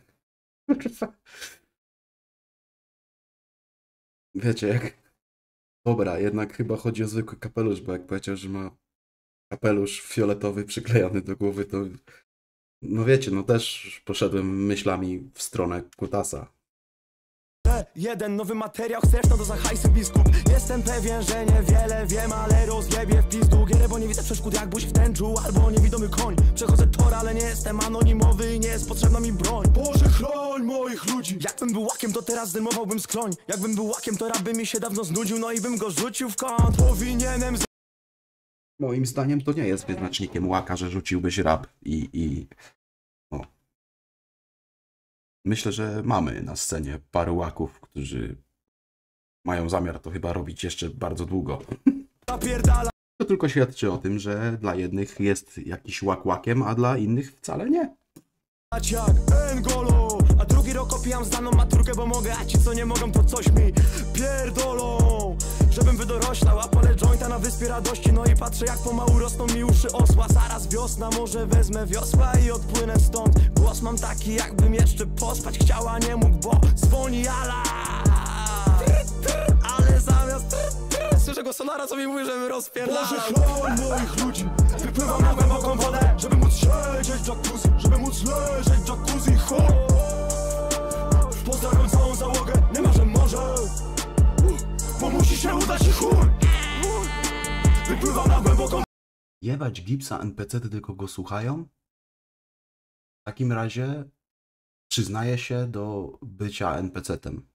Wiecie, jak... Dobra, jednak chyba chodzi o zwykły kapelusz, bo jak powiedział, że ma kapelusz fioletowy przyklejony do głowy, to... No wiecie, no też poszedłem myślami w stronę kutasa. Jeden nowy materiał, chcesz no to za hajsy biskup. Jestem pewien, że niewiele wiem, ale rozjebie w pizdu gierę, bo nie widzę przeszkód jak buzi w tęczu albo niewidomy koń. Przechodzę tor, ale nie jestem anonimowy i nie jest potrzebna mi broń. Boże, chroń moich ludzi. Jakbym był łakiem, to teraz zdejmowałbym skroń. Jakbym był łakiem, to rap by mi się dawno znudził, no i bym go rzucił w kąt. Powinienem... Z... Moim zdaniem to nie jest wyznacznikiem łaka, że rzuciłbyś rap i... i... No. Myślę, że mamy na scenie paru łaków, którzy mają zamiar to chyba robić jeszcze bardzo długo. To tylko świadczy o tym, że dla jednych jest jakiś łak łakiem, a dla innych wcale nie. Jak Engolo, a drugi rok opijam znaną maturkę, bo mogę, a ci co nie mogą to coś mi pierdolą. żebym wydoroślał. A palę jointa na wyspie radości, no i patrzę jak pomału rosną mi uszy osła. Zaraz wiosna, może wezmę wiosła i odpłynę stąd. Głos mam taki, jakbym jeszcze pospać chciał, a nie mógł, bo dzwoni alarm. Ale zamiast słyszę go sonara, co mi mówi, żebym rozpierdalał. Boże, chroń moich ludzi, wypływam na głęboką wodę, żeby móc siedzieć w jacuzzi, żeby móc leżeć w jacuzzi. Chuj, pozdrawiam całą załogę, nie ma, że może, bo musi się udać i chuj. Wypływam na głęboką. Jebać Gipsa, N P C-ty tylko go słuchają? W takim razie przyznaję się do bycia N P C-tem.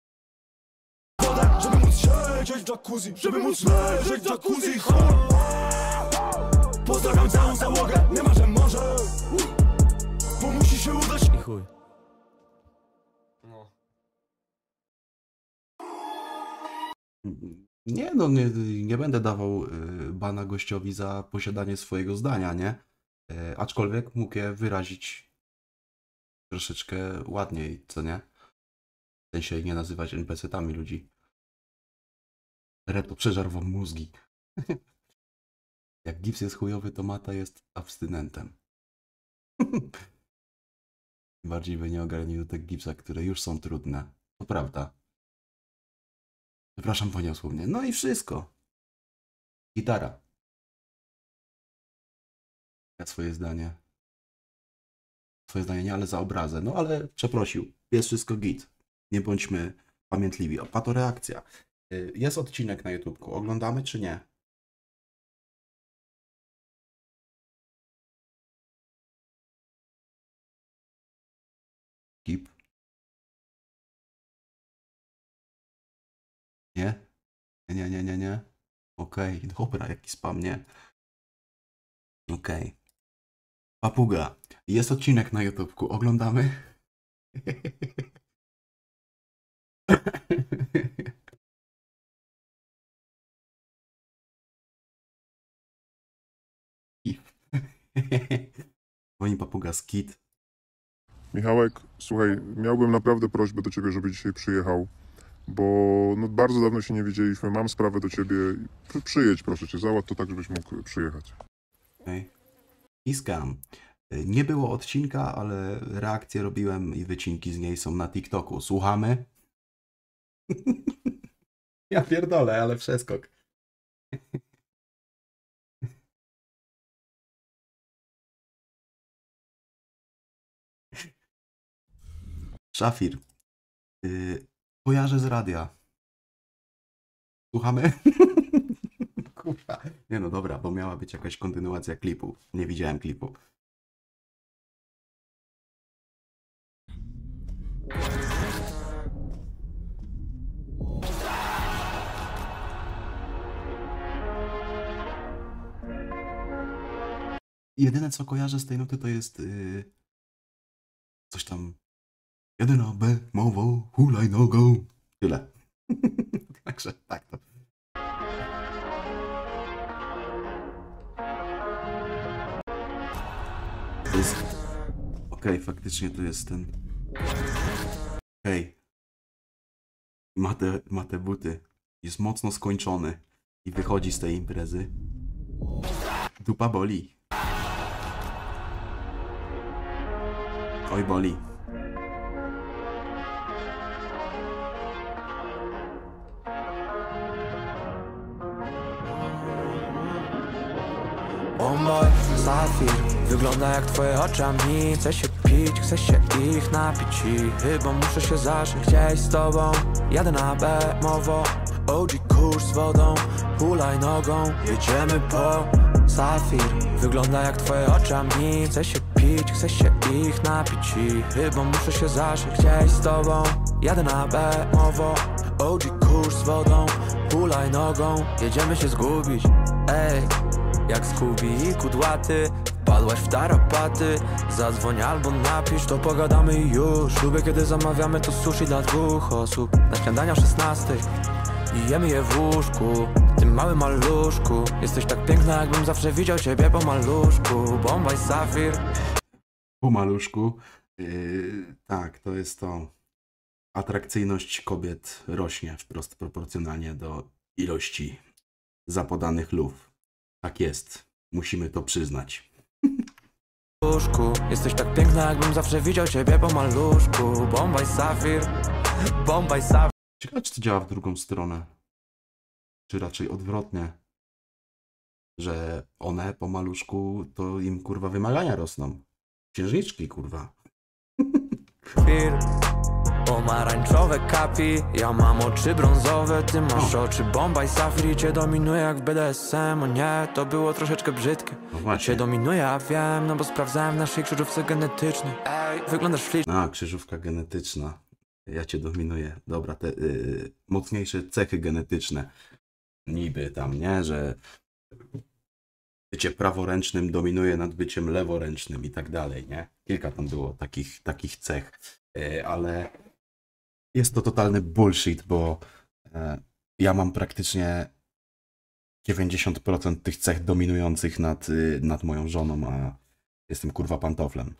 Żeby móc siedzieć w jacuzzi, żeby móc leżeć w jacuzzi. Chuj, pozdrawiam całą załogę, nie ma, że może, bo musi się udać i chuj. No. Nie no, nie, nie będę dawał y, bana gościowi za posiadanie swojego zdania, nie? Y, aczkolwiek mógł je wyrazić troszeczkę ładniej, co nie? W sensie nie nazywać N P C-tami ludzi. Reto przeżarł wam mózgi. Jak Gips jest chujowy, to Mata jest abstynentem. Bardziej by nie ogarnił do tego Gipsa, które już są trudne. To prawda. Przepraszam, poniosło mnie. No i wszystko. Gitara. Ja swoje zdanie. Swoje zdanie nie, ale za obrazę. No ale przeprosił. Jest wszystko git. Nie bądźmy pamiętliwi. Pato reakcja. Jest odcinek na YouTubeku. Oglądamy czy nie? Skip. Nie? Nie, nie, nie, nie. Okej, okay. Dobra, jaki spam, nie? Okej. Okay. Papuga. Jest odcinek na YouTubeku. Oglądamy? Dzwoni papuga z Kit. Michałek, słuchaj, miałbym naprawdę prośbę do ciebie, żeby dzisiaj przyjechał, bo no, bardzo dawno się nie widzieliśmy, mam sprawę do ciebie. Przyjedź, proszę cię, załatw to tak, żebyś mógł przyjechać. Okej. Okay. Iskam. Nie było odcinka, ale reakcje robiłem i wycinki z niej są na TikToku. Słuchamy? Ja pierdolę, ale przeskok. Szafir. Yy, kojarzę z radia. Słuchamy? Kurwa. Nie no dobra, bo miała być jakaś kontynuacja klipu. Nie widziałem klipu. Jedyne co kojarzę z tej nuty to jest yy, coś tam. Jedyna B, mowo, hulaj nogą. Tyle. Także tak to. To jest... Okej, okay, faktycznie to jest ten... Okej. Okay. Ma te, ma te buty. Jest mocno skończony. I wychodzi z tej imprezy. Dupa boli. Oj boli. Bomboj, Safir, wygląda jak twoje oczami. Chcę się pić, chcę się ich napić i chyba muszę się zaszyć gdzieś z tobą. Jadę na B, mowo, O G kurz z wodą. Hulaj nogą, jedziemy po Safir, wygląda jak twoje oczami. Chcę się pić, chcę się ich napić i chyba muszę się zaszyć gdzieś z tobą. Jadę na B, mowo, O G kurz z wodą. Hulaj nogą, jedziemy się zgubić. Ej, jak Scooby i kudłaty, wpadłaś w tarapaty. Zadzwoń albo napisz, to pogadamy i już. Lubię kiedy zamawiamy to sushi dla dwóch osób. Na śniadania o szesnastej i jemy je w łóżku. W tym małym maluszku jesteś tak piękna, jakbym zawsze widział ciebie po maluszku. Bombaj, Safir. Po maluszku. Yy, tak, to jest to. Atrakcyjność kobiet rośnie wprost proporcjonalnie do ilości zapodanych luf. Tak jest. Musimy to przyznać. Łóżku, jesteś tak piękna, jakbym zawsze widział ciebie po maluszku. Bombaj Safir, Bombaj Safir. Ciekawe, czy to działa w drugą stronę. Czy raczej odwrotnie. Że one po maluszku, to im kurwa wymagania rosną. Księżniczki kurwa. Pomarańczowe kapi, ja mam oczy brązowe, ty masz oczy Bombaj Safir i cię dominuje jak w B D S M. O nie, to było troszeczkę brzydkie. No cię dominuje, ja wiem, no bo sprawdzałem w naszej krzyżówce genetycznej. Ej, wyglądasz ślicznie. A, krzyżówka genetyczna. Ja cię dominuję. Dobra, te yy, mocniejsze cechy genetyczne. Niby tam, nie? Że bycie praworęcznym dominuje nad byciem leworęcznym i tak dalej, nie? Kilka tam było takich, takich cech. Yy, ale jest to totalny bullshit, bo yy, ja mam praktycznie dziewięćdziesiąt procent tych cech dominujących nad, yy, nad moją żoną, a jestem kurwa pantoflem.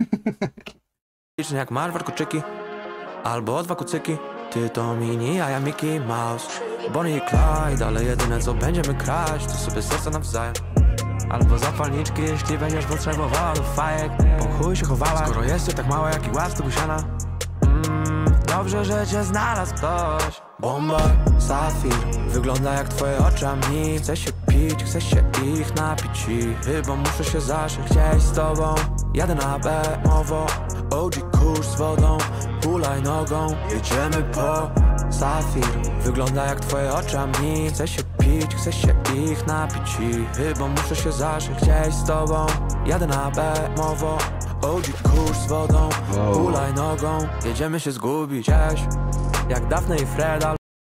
Jak masz warkoczyki, albo dwa kucyki. Ty to mini, a ja Mickey Mouse. Bonnie i Clyde, ale jedyne co będziemy kraść, to sobie serca nawzajem. Albo zapalniczki, jeśli będziesz potrzebowała do fajek. Po chuj się chowała, skoro jesteś tak mała jak igła z tubusiana. mm, Dobrze, że cię znalazł ktoś. Bomba, Safir, wygląda jak twoje oczy, a mi chce się pić, chce się ich napić i chyba muszę się zaszyć gdzieś z tobą. Jadę na B, mowo, O G kurz z wodą, hulaj nogą, jedziemy po Safir, wygląda jak twoje oczy, a mi chce się pić, chce się ich napić i chyba muszę się zaszyć gdzieś z tobą. Jadę na B, mowo, O G kurz z wodą, hulaj nogą, jedziemy się zgubić gdzieś jak Daphne i Fred.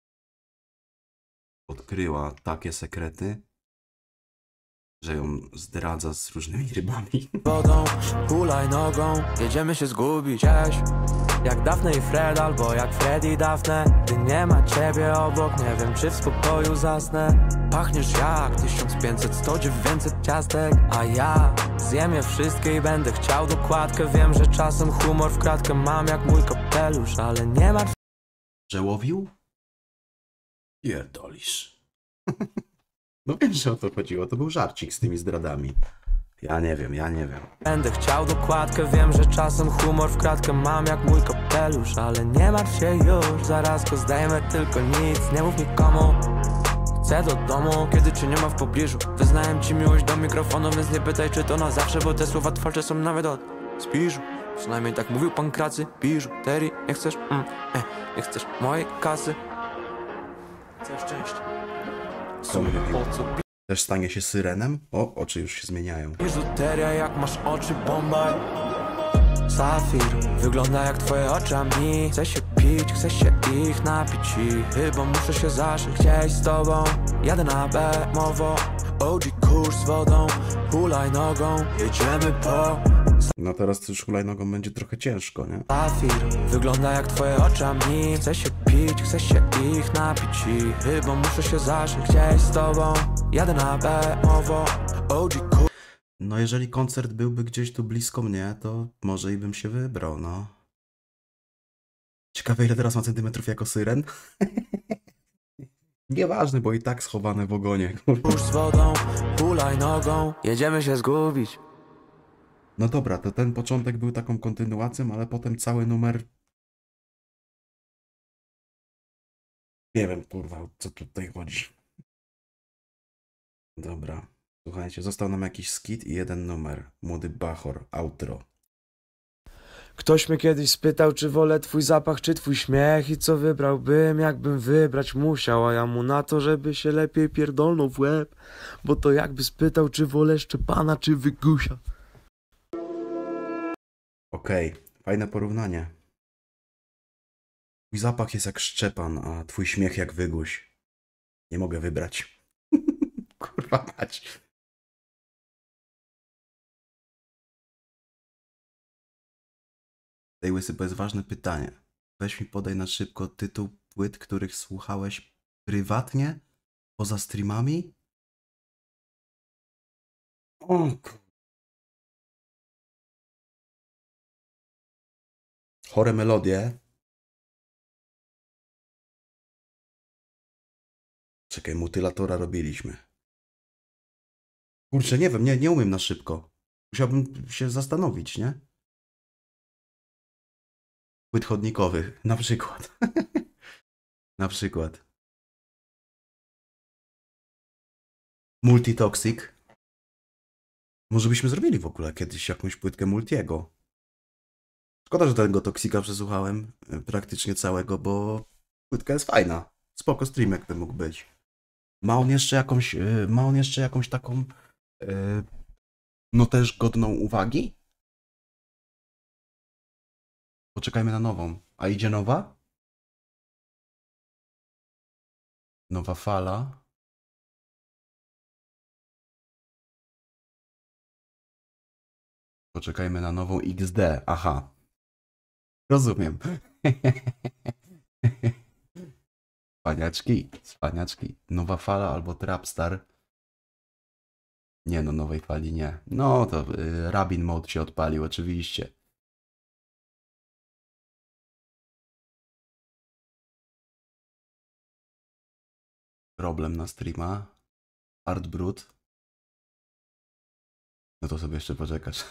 Odkryła takie sekrety, że ją zdradza z różnymi rybami. Wodą, hulaj nogą, jedziemy się zgubić gdzieś jak Daphne i Fred, albo jak Fred i Daphne. Gdy nie ma ciebie obok, nie wiem czy w spokoju zasnę. Pachniesz jak tysiąc pięćset, sto, dziewięćset ciastek, a ja zjem je wszystkie i będę chciał dokładkę. Wiem, że czasem humor w kratkę mam jak mój kapelusz, ale nie ma... Że łowił? Pierdolisz. No wiem, że o to chodziło. To był żarcik z tymi zdradami. Ja nie wiem, ja nie wiem. Będę chciał dokładkę, wiem, że czasem humor w kratkę mam jak mój kapelusz, ale nie martw się już, zaraz go zdejmę, tylko nic, nie mów nikomu. Chcę do domu, kiedy cię nie ma w pobliżu. Wyznałem ci miłość do mikrofonu, więc nie pytaj, czy to na zawsze, bo te słowa twórcze są nawet od spiżu. Przynajmniej tak mówił pan Kracy, biżuterii. Nie chcesz, mm, eh, nie chcesz mojej kasy. Chcesz szczęścia. Co mówił? Też stanie się syrenem? O, oczy już się zmieniają. Biżuteria, jak masz oczy, Bombaj Safir, wygląda jak twoje oczy, a mi chce się pić, chce się ich napić i chyba muszę się zaszyć gdzieś z tobą. Jadę na B, mowo, O G kurz z wodą, hulaj nogą, jedziemy po... No teraz też hulajnogą będzie trochę ciężko, nie? Safir, wygląda jak twoje oczy, a mi chce się pić, chce się ich napić i chyba muszę się zaszyć gdzieś z tobą. Jadę na B, mowo, O G kurz. No jeżeli koncert byłby gdzieś tu blisko mnie, to może i bym się wybrał, no. Ciekawe, ile teraz ma centymetrów jako syren? Nieważne, bo i tak schowane w ogonie. Kurz z wodą, hulaj nogą, jedziemy się zgubić. No dobra, to ten początek był taką kontynuacją, ale potem cały numer... Nie wiem, kurwa, co tutaj chodzi. Dobra, słuchajcie, został nam jakiś skit i jeden numer. Młody Bachor, outro. Ktoś mnie kiedyś spytał, czy wolę twój zapach, czy twój śmiech i co wybrałbym, jakbym wybrać musiał, a ja mu na to, żeby się lepiej pierdolnął w łeb, bo to jakby spytał, czy wolę Szczepana, czy Wygusia. Okej, okay, fajne porównanie. Twój zapach jest jak Szczepan, a twój śmiech jak Wyguś. Nie mogę wybrać. Kurwa mać. Tej łysy, bo jest ważne pytanie. Weź mi podaj na szybko tytuł płyt, których słuchałeś prywatnie, poza streamami. O kur... Chore melodie. Czekaj, mutylatora robiliśmy. Kurczę, nie wiem, nie, nie umiem na szybko. Musiałbym się zastanowić, nie? Płyt chodnikowych, na przykład. Na przykład. Multitoxic. Może byśmy zrobili w ogóle kiedyś jakąś płytkę Multiego. Szkoda, że tego Toksika przesłuchałem praktycznie całego, bo płytka jest fajna. Spoko streamek to mógł być. Ma on jeszcze jakąś, ma on jeszcze jakąś taką, no też godną uwagi? Poczekajmy na nową. A idzie nowa? Nowa fala. Poczekajmy na nową X D. Aha. Rozumiem. Spaniaczki, spaniaczki. Nowa fala albo Trapstar. Nie no, nowej fali nie. No to y, Rabin Mode się odpalił, oczywiście. Problem na streama. Art Brut. No to sobie jeszcze poczekasz.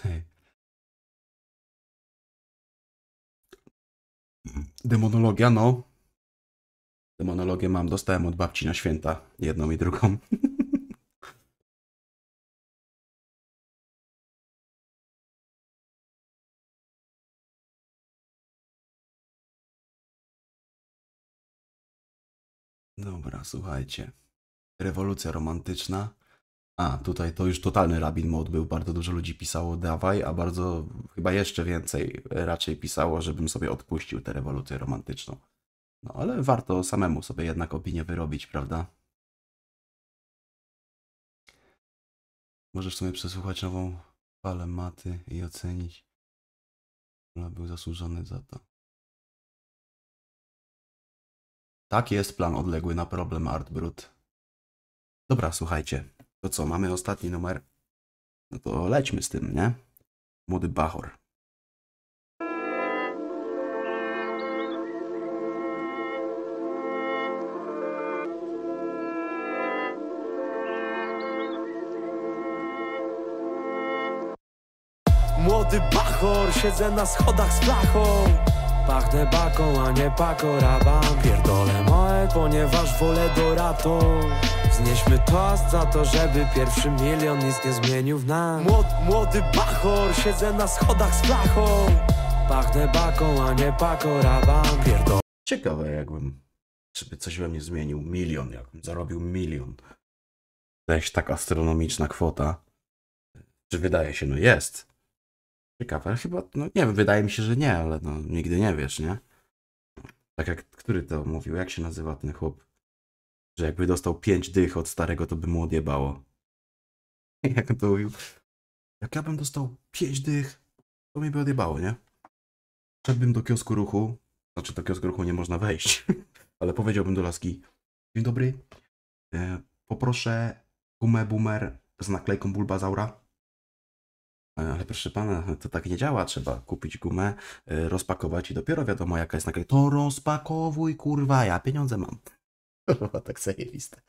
Demonologia, no. Demonologię mam, dostałem od babci na święta. Jedną i drugą. Dobra, słuchajcie. Rewolucja romantyczna. A, tutaj to już totalny Rabin Mode był. Bardzo dużo ludzi pisało dawaj, a bardzo, chyba jeszcze więcej raczej pisało, żebym sobie odpuścił tę rewolucję romantyczną. No, ale warto samemu sobie jednak opinię wyrobić, prawda? Możesz sobie przesłuchać nową falę maty i ocenić. Ona był zasłużony za to. Tak jest plan odległy na problem Art Brut. Dobra, słuchajcie. To co, mamy ostatni numer? No to lećmy z tym, nie? Młody Bachor. Młody Bachor, siedzę na schodach z flachą. Pachnę baką, a nie pako raban. Pierdolę moje, ponieważ wolę dorato. Znieśmy toast za to, żeby pierwszy milion nic nie zmienił w nas. Młody, młody Bachor, siedzę na schodach z flachą. Pachnę baką, a nie pako raban. Pierdolę. Ciekawe jakbym, żeby coś we mnie zmienił. Milion, jakbym zarobił milion. Jakaś tak astronomiczna kwota. Czy wydaje się, no jest. Ciekawe, chyba, no nie wiem, wydaje mi się, że nie, ale no nigdy nie wiesz, nie? Tak jak, który to mówił, jak się nazywa ten chłop? Że jakby dostał pięć dych od starego, to by mu odjebało. Jak on to mówił? Jak ja bym dostał pięć dych, to mi by odjebało, nie? Szedłbym do kiosku ruchu, znaczy do kiosku ruchu nie można wejść, ale powiedziałbym do laski: dzień dobry, e, poproszę gumę boomer z naklejką Bulbazaura. Ale proszę pana, to tak nie działa, trzeba kupić gumę, e, rozpakować i dopiero wiadomo jaka jest naklejka. To rozpakowuj, kurwa, ja pieniądze mam. Kurwa, tak zajebiste.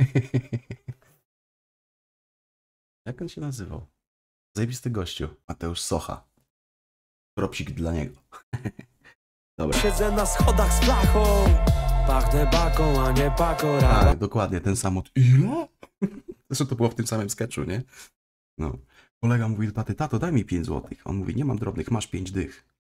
Jak on się nazywał? Zajebisty gościu. Mateusz Socha. Propsik dla niego. Dobra. Siedzę na schodach z flachą. Pachnę baką, a nie pako. Tak, dokładnie, ten sam od... Ile? Zresztą to było w tym samym sketchu, nie? No. Kolega mówi do taty: tato, daj mi pięć złotych. On mówi: nie mam drobnych, masz pięć dych.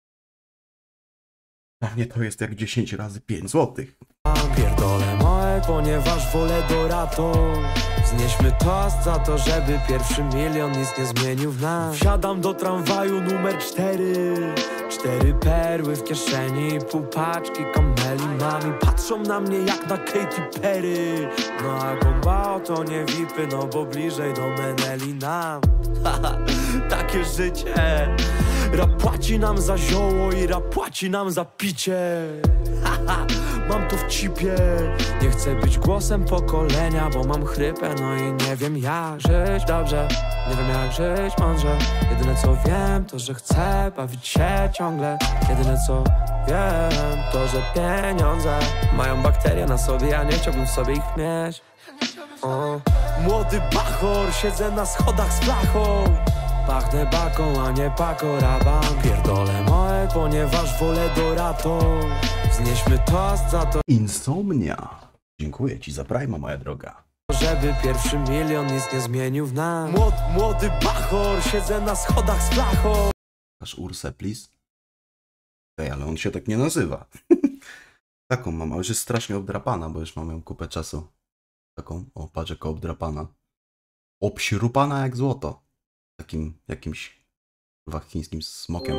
Dla mnie to jest jak dziesięć razy pięć złotych. Pierdolę moje, ponieważ wolę dorato. Znieśmy toast za to, żeby pierwszy milion nic nie zmienił w nas. Wsiadam do tramwaju numer cztery. Cztery perły w kieszeni, pół paczki kameli. Mami patrzą na mnie jak na Katy Perry. No a gombao to nie vipy, no bo bliżej do Meneli nam. Haha, takie życie. Rap płaci nam za zioło i rap płaci nam za picie. Haha, mam to w cipie. Nie chcę być głosem pokolenia, bo mam chrypę, no i nie wiem jak żyć dobrze. Nie wiem jak żyć mądrze. Jedyne co wiem to, że chcę bawić się ciągle. Jedyne co wiem to, że pieniądze mają bakterie na sobie, ja nie chciałbym w sobie ich mieć. O. Młody bachor, siedzę na schodach z flachą. Pachnę baką, a nie pako raban. Pierdolę moje, ponieważ wolę dorato. Wznieśmy toast za to, Insomnia. Dziękuję ci za Prima, moja droga. żeby pierwszy milion nic nie zmienił w nas. Młody, młody bachor, siedzę na schodach z flachą. Aż Ursę, please. Ej, ale on się tak nie nazywa. Taką mam, ale już jest strasznie obdrapana, bo już mam ją kupę czasu. Taką, o, patrz jaka obdrapana. Obśrupana jak złoto. Takim jakimś chyba chińskim smokiem.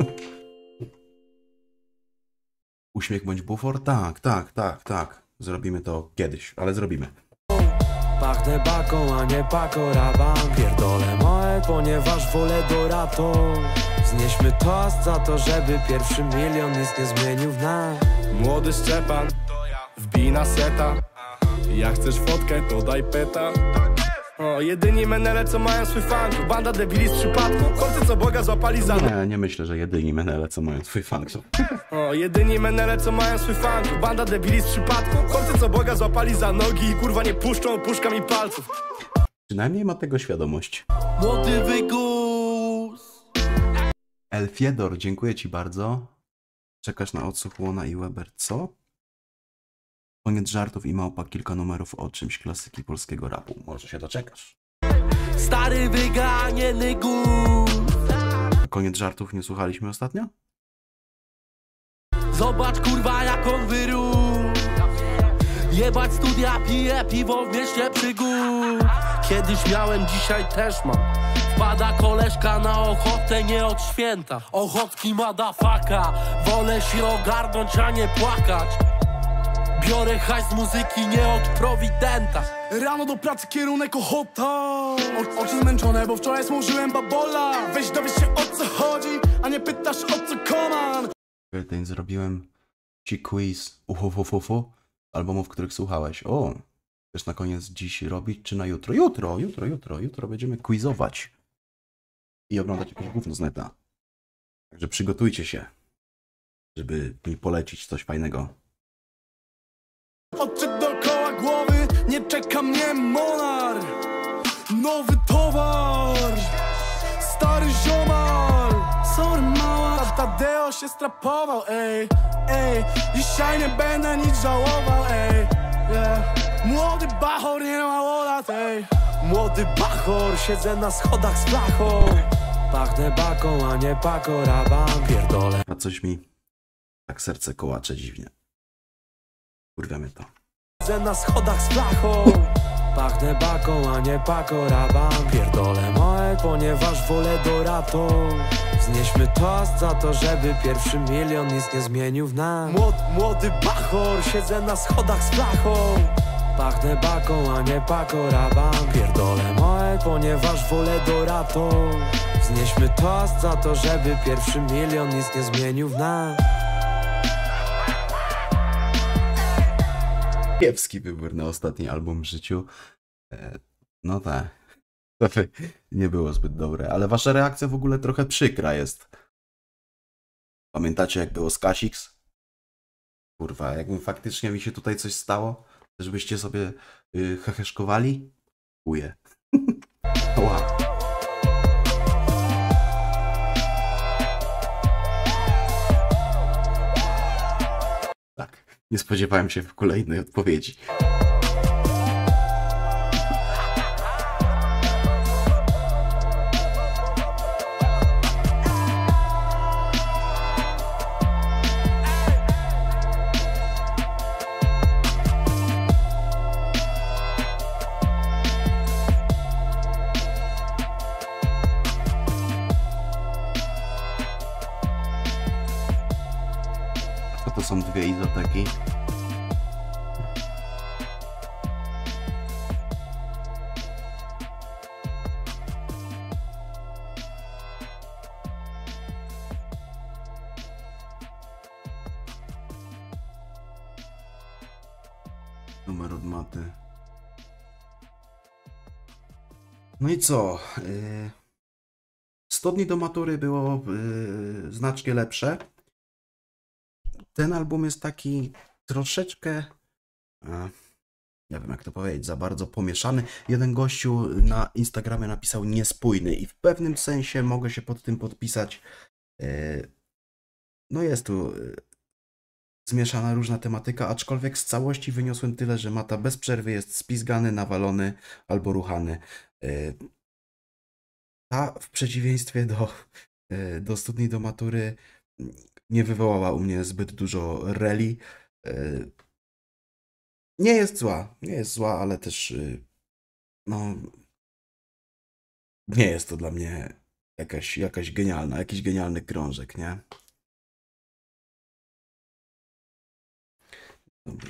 Uśmiech bądź bufor? Tak, tak, tak, tak. Zrobimy to kiedyś, ale zrobimy. Pachnę baką, a nie pako raban. Pierdolę moje, ponieważ wolę dorato. Wznieśmy toast za to, żeby pierwszy milion nic nie zmienił w nas. Młody Szczepan, wbij na seta. Jak chcesz fotkę, to daj peta. O, jedyni menele, co mają swój funk. Banda debili z przypadku. Chłopcy, co Boga złapali za... Nie, nie myślę, że jedyni menele, co mają swój funk. O, jedyni menele, co mają swój funk. Banda debili z przypadku. Chłopcy, co Boga złapali za nogi i kurwa nie puszczą puszkami palców. Przynajmniej ma tego świadomość. Młody wygus. Elfiedor, dziękuję ci bardzo. Czekasz na odsłuch Łona i Weber. Co? Koniec żartów i małpa kilka numerów o czymś, klasyki polskiego rapu. Może się doczekasz. Stary wyganieny gór. Koniec żartów nie słuchaliśmy ostatnio? Zobacz kurwa jak on wyrósł. Jebać studia, piję piwo w mieście przygód. Kiedyś miałem, dzisiaj też mam. Wpada koleżka na ochotę nie od święta. Ochotki madafaka. Wolę się ogarnąć, a nie płakać. Biorę hajs z muzyki, nie od prowidenta. Rano do pracy kierunek ochota. O, oczy zmęczone, bo wczoraj smużyłem babola. Weź dowiedz się o co chodzi, a nie pytasz o co koman. Ten zrobiłem ci quiz uhufufufu albumów, których słuchałeś. O, chcesz na koniec dziś robić, czy na jutro? Jutro, jutro, jutro, jutro będziemy quizować. I oglądać jakieś gówno z neta. Także przygotujcie się, żeby mi polecić coś fajnego. Oczy dookoła głowy, nie czeka mnie monar. Nowy towar, stary ziomal. Sorry mała, Tadeo się strapował, ej, ej. Dzisiaj nie będę nic żałował, ej, yeah. Młody bachor nie ma łolat, ej. Młody bachor, siedzę na schodach z flachą. Pachnę baką, a nie pako raban. Pierdolę. A coś mi tak serce kołacze dziwnie. Kurwiamy to. Siedzę na schodach z flachą. Pachnę baką, a nie pako raban. Pierdolę moje, ponieważ wolę dorato. Wznieśmy toast za to, żeby pierwszy milion nic nie zmienił w nas. Młody, młody bachor, siedzę na schodach z flachą. Pachnę baką, a nie pako raban. Pierdolę moje, ponieważ wolę dorato. Wznieśmy toast za to, żeby pierwszy milion nic nie zmienił w nas. Kiepski wybór na ostatni album w życiu. E, no tak. To nie było zbyt dobre, ale wasza reakcja w ogóle trochę przykra jest. Pamiętacie jak było z Kasix? Kurwa, jakby faktycznie mi się tutaj coś stało, żebyście sobie yy, heheszkowali? Uje. Wow. Tak, nie spodziewałem się kolejnej odpowiedzi. To są dwie izoteki. Numer od maty. No i co? Yy, sto dni do matury było yy, znacznie lepsze. Ten album jest taki troszeczkę, yy, nie wiem jak to powiedzieć, za bardzo pomieszany. Jeden gościu na Instagramie napisał niespójny i w pewnym sensie mogę się pod tym podpisać. Yy, no jest tu yy, zmieszana różna tematyka, aczkolwiek z całości wyniosłem tyle, że Mata bez przerwy jest spizgany, nawalony albo ruchany. Ta w przeciwieństwie do, do sto dni do matury nie wywołała u mnie zbyt dużo reli. Nie jest zła, nie jest zła, ale też no nie jest to dla mnie jakaś, jakaś genialna, jakiś genialny krążek, nie? Dobra.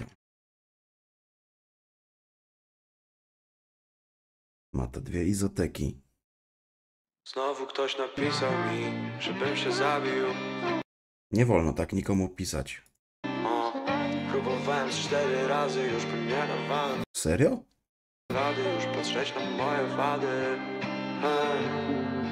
Ma te dwie izoteki. Znowu ktoś napisał mi, żebym się zabił. Nie wolno tak nikomu pisać. O, próbowałem cztery razy, już bym nie dawałem Serio? rady, już patrzeć na moje wady. Hej.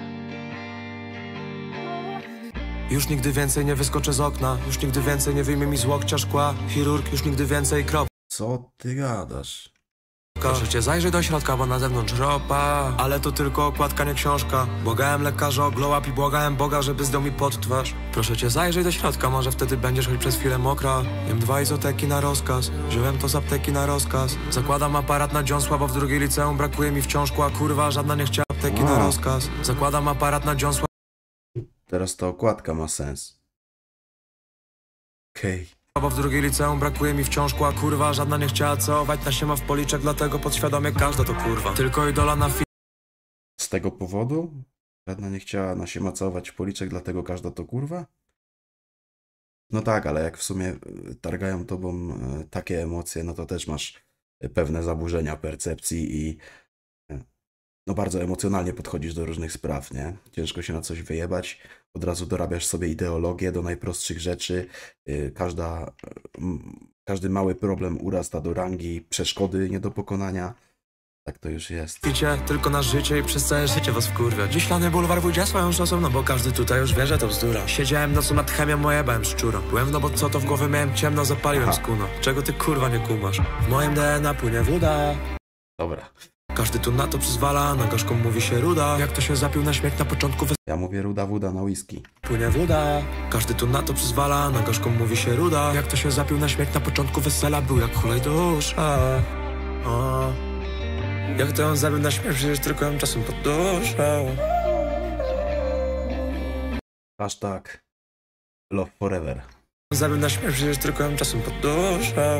Już nigdy więcej nie wyskoczę z okna, już nigdy więcej nie wyjmie mi z łokcia szkła. Chirurg, już nigdy więcej krop. Co ty gadasz? Proszę cię, zajrzyj do środka, bo na zewnątrz ropa. Ale to tylko okładka, nie książka. Błagałem lekarza o glow up i błagałem Boga, żeby zdjął mi pod twarz. Proszę cię, zajrzyj do środka, może wtedy będziesz choć przez chwilę mokra. Jem dwa izoteki na rozkaz, wziąłem to z apteki na rozkaz. Zakładam aparat na dziąsła, bo w drugiej liceum brakuje mi wciąż szkła. Kurwa, żadna nie chciała apteki na rozkaz. Zakładam aparat na dziąsła. Teraz ta okładka ma sens. Okej. Okay. Bo w drugiej liceum brakuje mi wciąż szkła. Kurwa, żadna nie chciała całować na siema w policzek, dlatego podświadomie każda to kurwa. Tylko idola na fi... Z tego powodu? Żadna nie chciała na siema całować w policzek, dlatego każda to kurwa? No tak, ale jak w sumie targają tobą takie emocje, no to też masz pewne zaburzenia percepcji i no bardzo emocjonalnie podchodzisz do różnych spraw, nie? Ciężko się na coś wyjebać, od razu dorabiasz sobie ideologię do najprostszych rzeczy, każda, każdy mały problem urasta do rangi przeszkody nie do pokonania. Tak to już jest. Picie tylko na życie i przez całe życie was wkurwia. Dziś lany bulwar pójdzie swoją szosą, no bo każdy tutaj już wie, że to bzdura. Siedziałem nocą nad chemią, moje bałem szczura. Byłem no bo co to w głowie miałem ciemno, zapaliłem skuno. Czego ty kurwa nie kumasz? W moim D N A płynie woda. Dobra. Każdy tu na to przyzwala, na gorzką mówi się ruda. Jak to się zapił na śmiech na początku wes... Ja mówię ruda woda na whisky. Płynie woda. Każdy tu na to przyzwala, na gorzką mówi się ruda. Jak to się zapił na śmiech na początku wesela, był jak hulaj dusza. O. Jak to on zabił na śmierć, przecież tylko ją czasem podduszał. Hashtag love forever. Zabił na śmierć, przecież tylko ją czasem podduszał.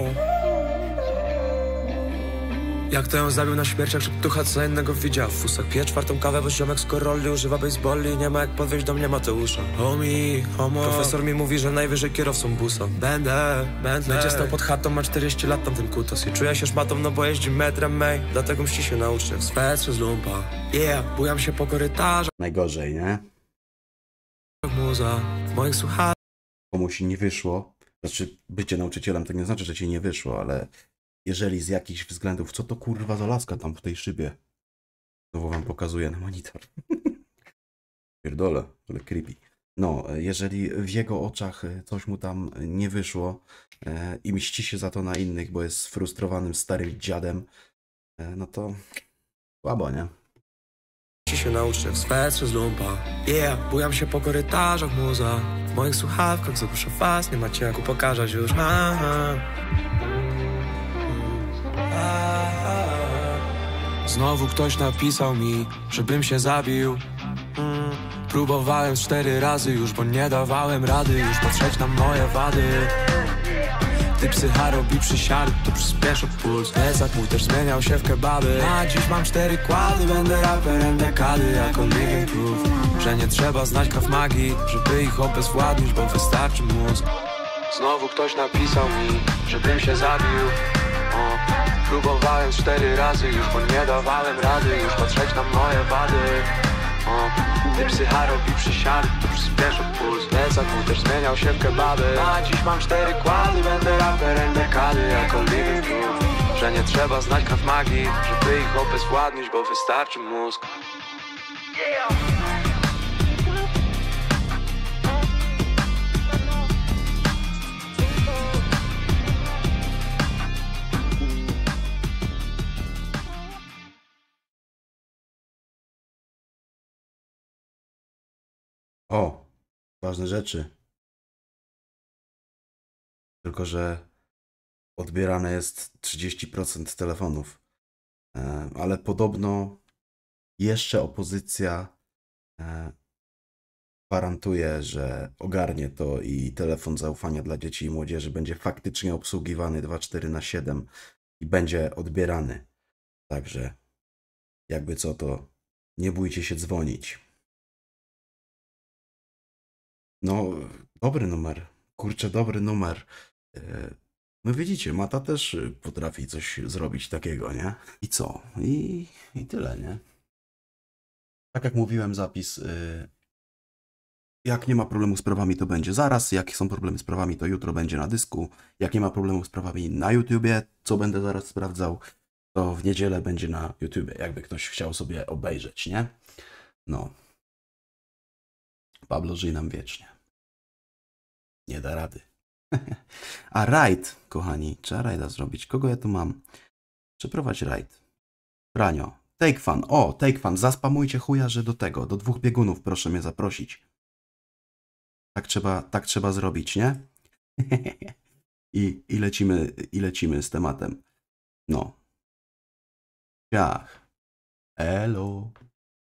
Jak to ją zabił na śmierć, jak szeptucha co innego widział w fusach. Pije czwartą kawę, bo ziomek z korolli używa baseballi. Nie ma jak podwieźć do mnie Mateusza. Homie, homo. Profesor mi mówi, że najwyżej kierowcą busa. Będę, będę. Będzie stał pod chatą, ma czterdzieści lat tamten kutas. I czuję się szmatą, no bo jeździ metrem, mej. Dlatego mści się na uczniach. Swetrzy z lumpa. Yeah, bujam się po korytarzach. Najgorzej, nie? Muza, w moich słuchaczach. Komuś nie wyszło. Znaczy, bycie nauczycielem to nie znaczy, że ci nie wyszło, ale jeżeli z jakichś względów, co to kurwa za laska tam w tej szybie? Znowu wam pokazuję na monitor. Pierdolę, ale creepy. No, jeżeli w jego oczach coś mu tam nie wyszło e, i mści się za to na innych, bo jest sfrustrowanym starym dziadem, e, no to słabo, nie? Mści się na uczniach, swetrzy z lumpa. Yeah, bujam się po korytarzach, muza. W moich słuchawkach zagłusza was, nie macie jak pokazać już. Aha. Znowu ktoś napisał mi, żebym się zabił. mm. Próbowałem cztery razy już, bo nie dawałem rady już patrzeć na moje wady. Gdy psycha robi przysiady, to przyspiesza puls. Plecak mój też zmieniał się w kebaby. A dziś mam cztery kłady, będę raperem dekady jako living proof, że nie trzeba znać krav magii, żeby ich obezwładnić, bo wystarczy mózg. Znowu ktoś napisał mi, żebym się zabił. o. Próbowałem cztery razy już, bo nie dawałem rady już patrzeć na moje wady. o. Gdy psycha robi przysiady, to przyspiesza puls. Plecak mój też zmieniał się w kebaby. A dziś mam cztery kłady, będę raperem dekady jako living proof, że nie trzeba znać kraw magii, żeby ich obezwładnić, bo wystarczy mózg. O, ważne rzeczy. Tylko że odbierane jest trzydzieści procent telefonów. E, ale podobno jeszcze opozycja e, gwarantuje, że ogarnie to i telefon zaufania dla dzieci i młodzieży będzie faktycznie obsługiwany dwadzieścia cztery na siedem i będzie odbierany. Także jakby co, to nie bójcie się dzwonić. No, dobry numer. Kurczę, dobry numer. No widzicie, Mata też potrafi coś zrobić takiego, nie? I co? I, i tyle, nie? Tak jak mówiłem, zapis. Jak nie ma problemu z prawami, to będzie zaraz. Jak są problemy z prawami, to jutro będzie na dysku. Jak nie ma problemu z prawami na YouTubie, co będę zaraz sprawdzał, to w niedzielę będzie na YouTubie, jakby ktoś chciał sobie obejrzeć, nie? No. Pablo, żyj nam wiecznie. Nie da rady. A rajd, kochani, trzeba rajda zrobić. Kogo ja tu mam? Przeprowadź rajd. Franio. Take Fun. O, Take Fun. Zaspamujcie chuja, że do tego, do dwóch biegunów proszę mnie zaprosić. Tak trzeba, tak trzeba zrobić, nie? I, i, lecimy, I lecimy z tematem. No. Ciach. Elo.